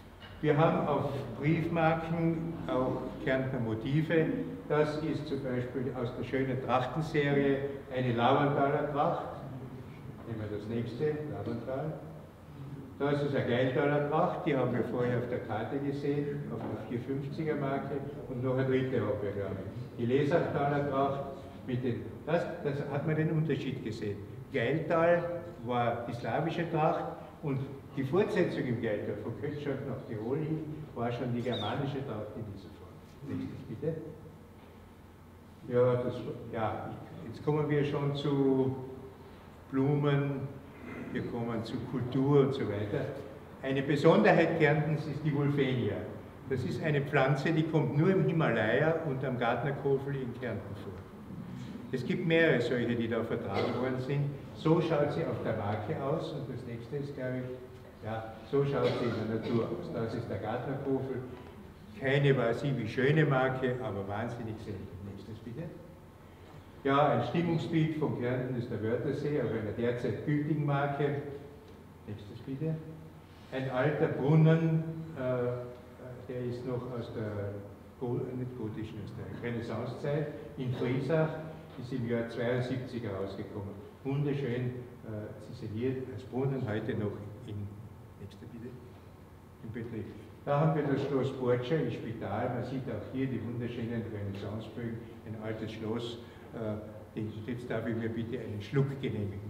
Wir haben auf Briefmarken auch Kärntner Motive. Das ist zum Beispiel aus der schönen Trachtenserie eine Laventhaler Tracht. Nehmen wir das nächste, Laventhal. Das ist eine Geiltaler Tracht, die haben wir vorher auf der Karte gesehen, auf der vierhundertfünfziger Marke, und noch eine dritte haben wir, glaube ich. Die Lesachtaler Tracht, mit den, das, das hat man den Unterschied gesehen. Geiltal war die slawische Tracht und die Fortsetzung im Geiltal, von Kötschak nach Tirol hin, war schon die germanische Tracht in dieser Form. Nächstes bitte. Ja, das, ja, jetzt kommen wir schon zu Blumen, wir kommen zu Kultur und so weiter. Eine Besonderheit Kärntens ist die Wulfenia. Das ist eine Pflanze, die kommt nur im Himalaya und am Gartnerkofel in Kärnten vor. Es gibt mehrere solche, die da vertragen worden sind. So schaut sie auf der Marke aus, und das nächste ist, glaube ich, ja, so schaut sie in der Natur aus. Das ist der Gartnerkofel. Keine weiß ich wie schöne Marke, aber wahnsinnig selten. Nächstes bitte. Ja, ein Stimmungsbild von Kärnten ist der Wörthersee auf einer derzeit gültigen Marke. Nächstes bitte. Ein alter Brunnen, äh, der ist noch aus der, nicht gotischen, aus der Renaissancezeit in Friesach, ist im Jahr zweiundsiebzig herausgekommen. Wunderschön äh, ziseliert als Brunnen, heute noch in, nächste bitte, im Betrieb. Da haben wir das Schloss Borcia im Spital. Man sieht auch hier die wunderschönen Renaissancebögen, ein altes Schloss. Äh, jetzt darf ich mir bitte einen Schluck genehmigen.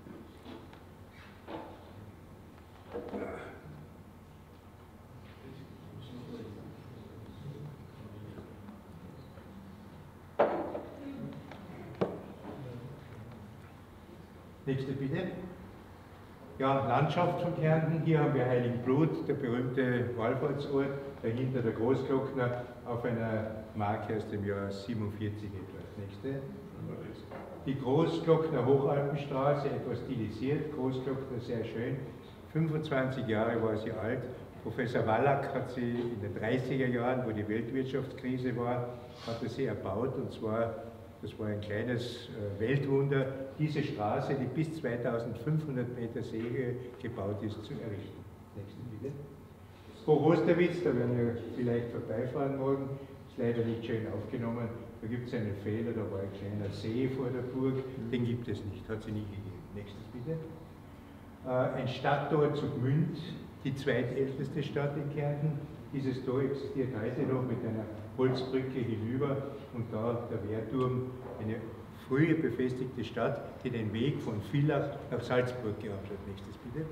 Nächste bitte. Ja, Landschaft von Kärnten. Hier haben wir Heiligenblut, der berühmte Wallfahrtsort, dahinter der Großglockner auf einer Marke aus dem Jahr siebenundvierzig etwa. Nächste. Die Großglockner Hochalpenstraße, etwas stilisiert, Großglockner sehr schön. fünfundzwanzig Jahre war sie alt. Professor Wallach hat sie in den dreißiger Jahren, wo die Weltwirtschaftskrise war, hat er sie erbaut, und zwar, das war ein kleines äh, Weltwunder, diese Straße, die bis zweitausendfünfhundert Meter Seehöhe gebaut ist, zu errichten. Nächste bitte. Hoch Osterwitz, da werden wir vielleicht vorbeifahren morgen, ist leider nicht schön aufgenommen. Da gibt es einen Fehler, da war ein kleiner See vor der Burg, den gibt es nicht, hat sie nie gegeben. Nächstes bitte. Äh, ein Stadttor zu Gmünd, die zweitälteste Stadt in Kärnten. Dieses Tor existiert heute noch mit einer Holzbrücke hinüber, und da der Wehrturm, eine frühe befestigte Stadt, die den Weg von Villach nach Salzburg gehabt hat. Nächstes bitte.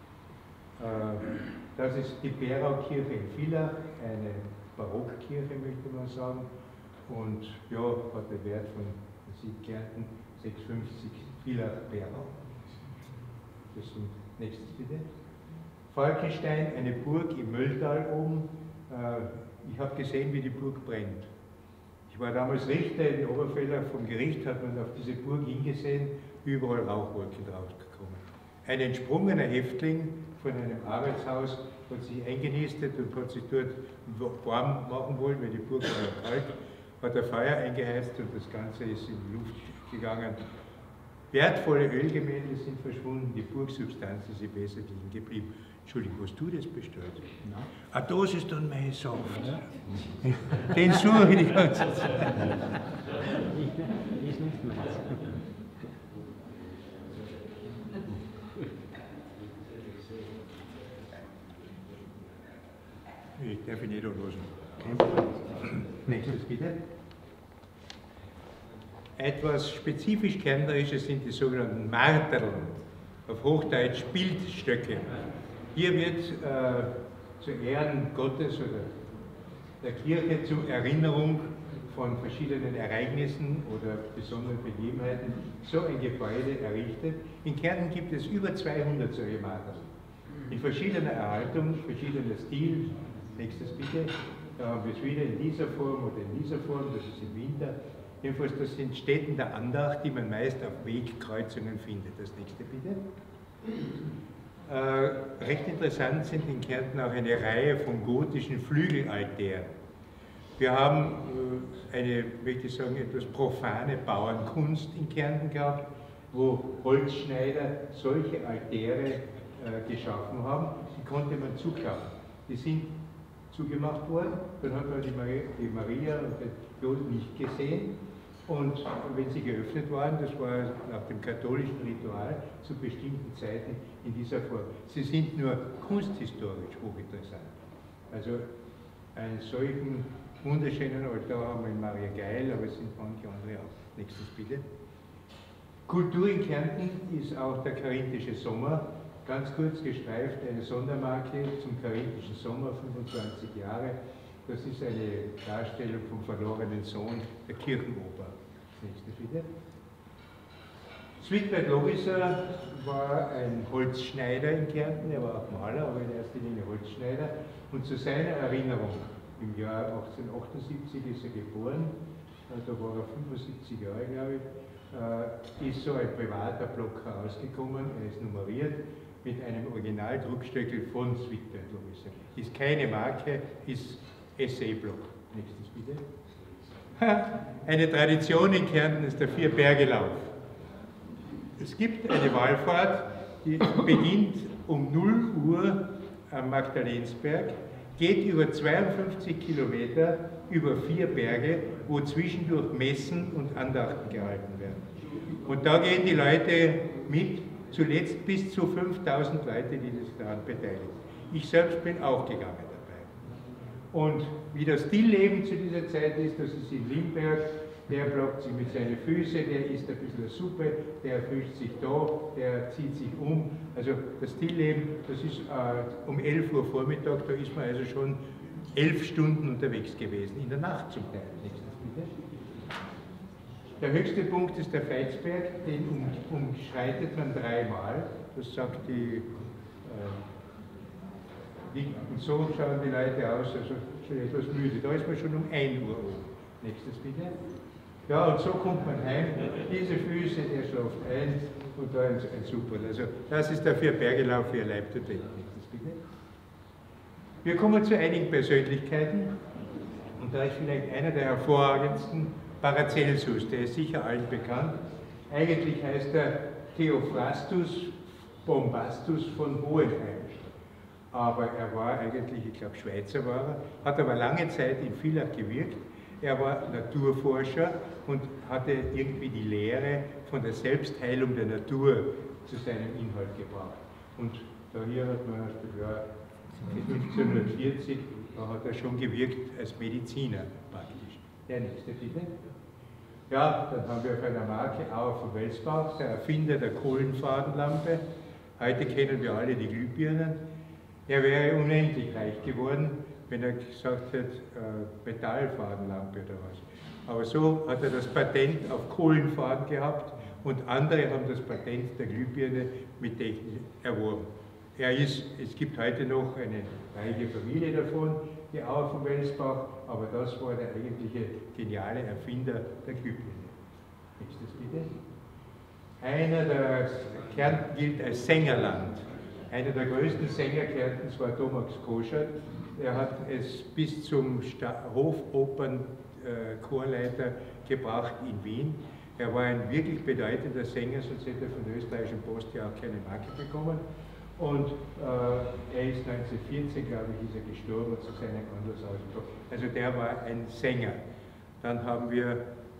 Das ist die Beraukirche in Villach, eine Barockkirche, möchte man sagen, und ja, hat den Wert von, man sieht Kärnten, sechshundertfünfzig Villach-Berau. Das sind, nächstes bitte. Falkenstein, eine Burg im Mölltal oben. Ich habe gesehen, wie die Burg brennt. Ich war damals Richter in Oberfellach, vom Gericht hat man auf diese Burg hingesehen, überall Rauchwolken draufgekommen. Ein entsprungener Häftling von einem Arbeitshaus hat sich eingenistet und hat sich dort warm machen wollen, weil die Burg war ja kalt, hat ein Feuer eingeheizt und das Ganze ist in die Luft gegangen. Wertvolle Ölgemälde sind verschwunden, die Burgsubstanz ist im Wesentlichen geblieben. Entschuldigung, hast du das bestellt? Nein. Ah, das ist dann mein Saft. Ja. Den suche ich die ganze Zeit. Ich darf ihn nicht loslassen. Nächstes bitte. Etwas spezifisch Kärntnerisches sind die sogenannten Marterln, auf Hochdeutsch Bildstöcke. Hier wird äh, zu Ehren Gottes oder der Kirche zur Erinnerung von verschiedenen Ereignissen oder besonderen Begebenheiten so ein Gebäude errichtet. In Kärnten gibt es über zweihundert solche Marterln. In verschiedener Erhaltung, verschiedener Stil. Nächstes bitte. Da haben wir es wieder in dieser Form oder in dieser Form, das ist im Winter. Jedenfalls, das sind Stätten der Andacht, die man meist auf Wegkreuzungen findet. Das nächste bitte. Äh, recht interessant sind in Kärnten auch eine Reihe von gotischen Flügelaltären. Wir haben äh, eine, möchte ich sagen, etwas profane Bauernkunst in Kärnten gehabt, wo Holzschneider solche Altäre äh, geschaffen haben, die konnte man zuklappen. Die sind zugemacht worden, dann hat man die Maria, die Maria und den Josef nicht gesehen. Und wenn sie geöffnet waren, das war nach dem katholischen Ritual zu bestimmten Zeiten in dieser Form. Sie sind nur kunsthistorisch hochinteressant. Also einen solchen wunderschönen Altar haben wir in Maria Geil, aber es sind manche andere auch. Nächstes bitte. Kultur in Kärnten ist auch der Karinthische Sommer. Ganz kurz gestreift, eine Sondermarke zum Karinthischen Sommer, fünfundzwanzig Jahre. Das ist eine Darstellung vom verlorenen Sohn der Kirchenoper. Das nächste bitte. Svidbert Lovisser war ein Holzschneider in Kärnten, er war auch Maler, aber in erster Linie Holzschneider. Und zu seiner Erinnerung, im Jahr achtzehnhundertachtundsiebzig ist er geboren, da war er fünfundsiebzig Jahre, glaube ich, ist so ein privater Block herausgekommen, er ist nummeriert, mit einem Originaldruckstöckel von Svidbert Lovisser. Ist keine Marke, ist Essay-Block. Nächstes bitte. Eine Tradition in Kärnten ist der Vier-Berge-Lauf. Es gibt eine Wallfahrt, die beginnt um null Uhr am Magdalensberg, geht über zweiundfünfzig Kilometer über vier Berge, wo zwischendurch Messen und Andachten gehalten werden. Und da gehen die Leute mit, zuletzt bis zu fünftausend Leute, die sich daran beteiligen. Ich selbst bin auch gegangen dabei. Und wie das Stillleben zu dieser Zeit ist, das ist in Limberg, der blockt sich mit seinen Füßen, der isst ein bisschen Suppe, der erfrischt sich da, der zieht sich um. Also das Stillleben, das ist äh, um elf Uhr Vormittag, da ist man also schon elf Stunden unterwegs gewesen, in der Nacht zum Teil. Nächstes bitte. Der höchste Punkt ist der Veitsberg, den um, umschreitet man dreimal, das sagt die, äh, und so schauen die Leute aus, also schon etwas müde, da ist man schon um ein Uhr oben. Nächstes bitte. Ja, und so kommt man heim, diese Füße, der schläft ein und da ein, ein Super. Also das ist der Vier-Berge-Lauf für Ihr Leib tut weh. Nächstes bitte. Wir kommen zu einigen Persönlichkeiten und da ist vielleicht einer der hervorragendsten, Paracelsus, der ist sicher allen bekannt. Eigentlich heißt er Theophrastus Bombastus von Hohenheim. Aber er war eigentlich, ich glaube Schweizer war er, hat aber lange Zeit in Villach gewirkt. Er war Naturforscher und hatte irgendwie die Lehre von der Selbstheilung der Natur zu seinem Inhalt gebracht. Und da hier hat man das Jahr fünfzehnhundertvierzig, da hat er schon gewirkt als Mediziner praktisch. Der nächste bitte. Ja, dann haben wir auf einer Marke Auer von Welsbach, der Erfinder der Kohlenfadenlampe. Heute kennen wir alle die Glühbirnen. Er wäre unendlich reich geworden, wenn er gesagt hätte, äh, Metallfadenlampe oder was. Aber so hat er das Patent auf Kohlenfaden gehabt und andere haben das Patent der Glühbirne mit Technik erworben. Er ist, es gibt heute noch eine reiche Familie davon, die Auer von Welsbach, aber das war der eigentliche geniale Erfinder der Glühbirne. Nächstes bitte. Einer der Kärnten gilt als Sängerland. Einer der größten Sänger Kärntens war Thomas Koschert. Er hat es bis zum Hofopern-Chorleiter äh, gebracht in Wien. Er war ein wirklich bedeutender Sänger, sonst hätte er von der österreichischen Post ja auch keine Marke bekommen. Und äh, er ist neunzehnhundertvierzehn, glaube ich, ist er gestorben zu seiner Konkursausbruch. Also der war ein Sänger. Dann haben wir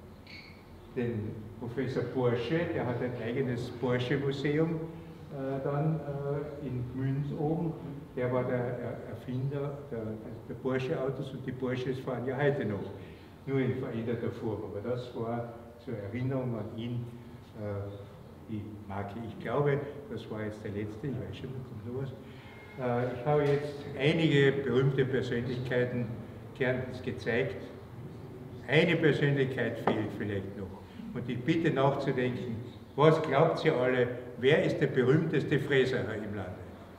den Professor Porsche, der hat ein eigenes Porsche-Museum äh, dann äh, in Gmünd oben. Der war der Erfinder der, der Porsche-Autos und die Porsches fahren ja heute noch, nur in veränderter Form. Aber das war zur Erinnerung an ihn äh, die Marke. Ich glaube, das war jetzt der letzte, ich weiß schon, da kommt noch was. Äh, ich habe jetzt einige berühmte Persönlichkeiten Kärntens gezeigt. Eine Persönlichkeit fehlt vielleicht noch. Und ich bitte nachzudenken, was glaubt ihr alle, wer ist der berühmteste Fräserer im Lande?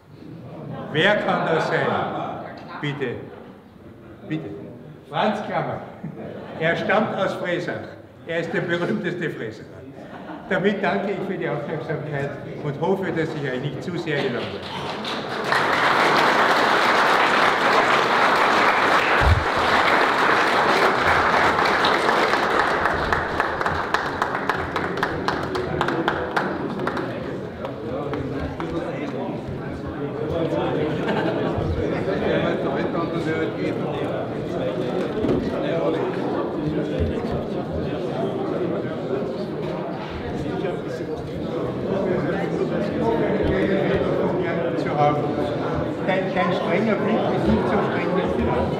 Wer kann das sein? Bitte. Bitte. Franz Klammer. Er stammt aus Fräsach. Er ist der berühmteste Fräserer. Damit danke ich für die Aufmerksamkeit und hoffe, dass ich euch nicht zu sehr gelangweilt habe. Zu haben. Kein, kein strenger Blick ist nicht so streng wie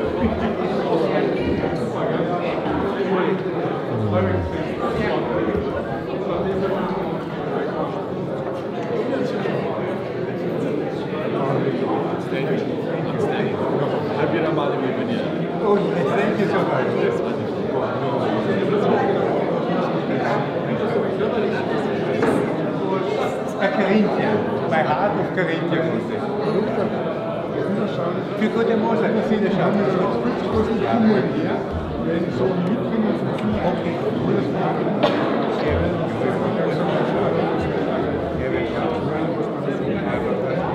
Oh, jetzt denke ich so weit. Bei Carinthia, bei Hart auf Carinthia konnte. Für gute Moser, wie viele schaffen das? Okay.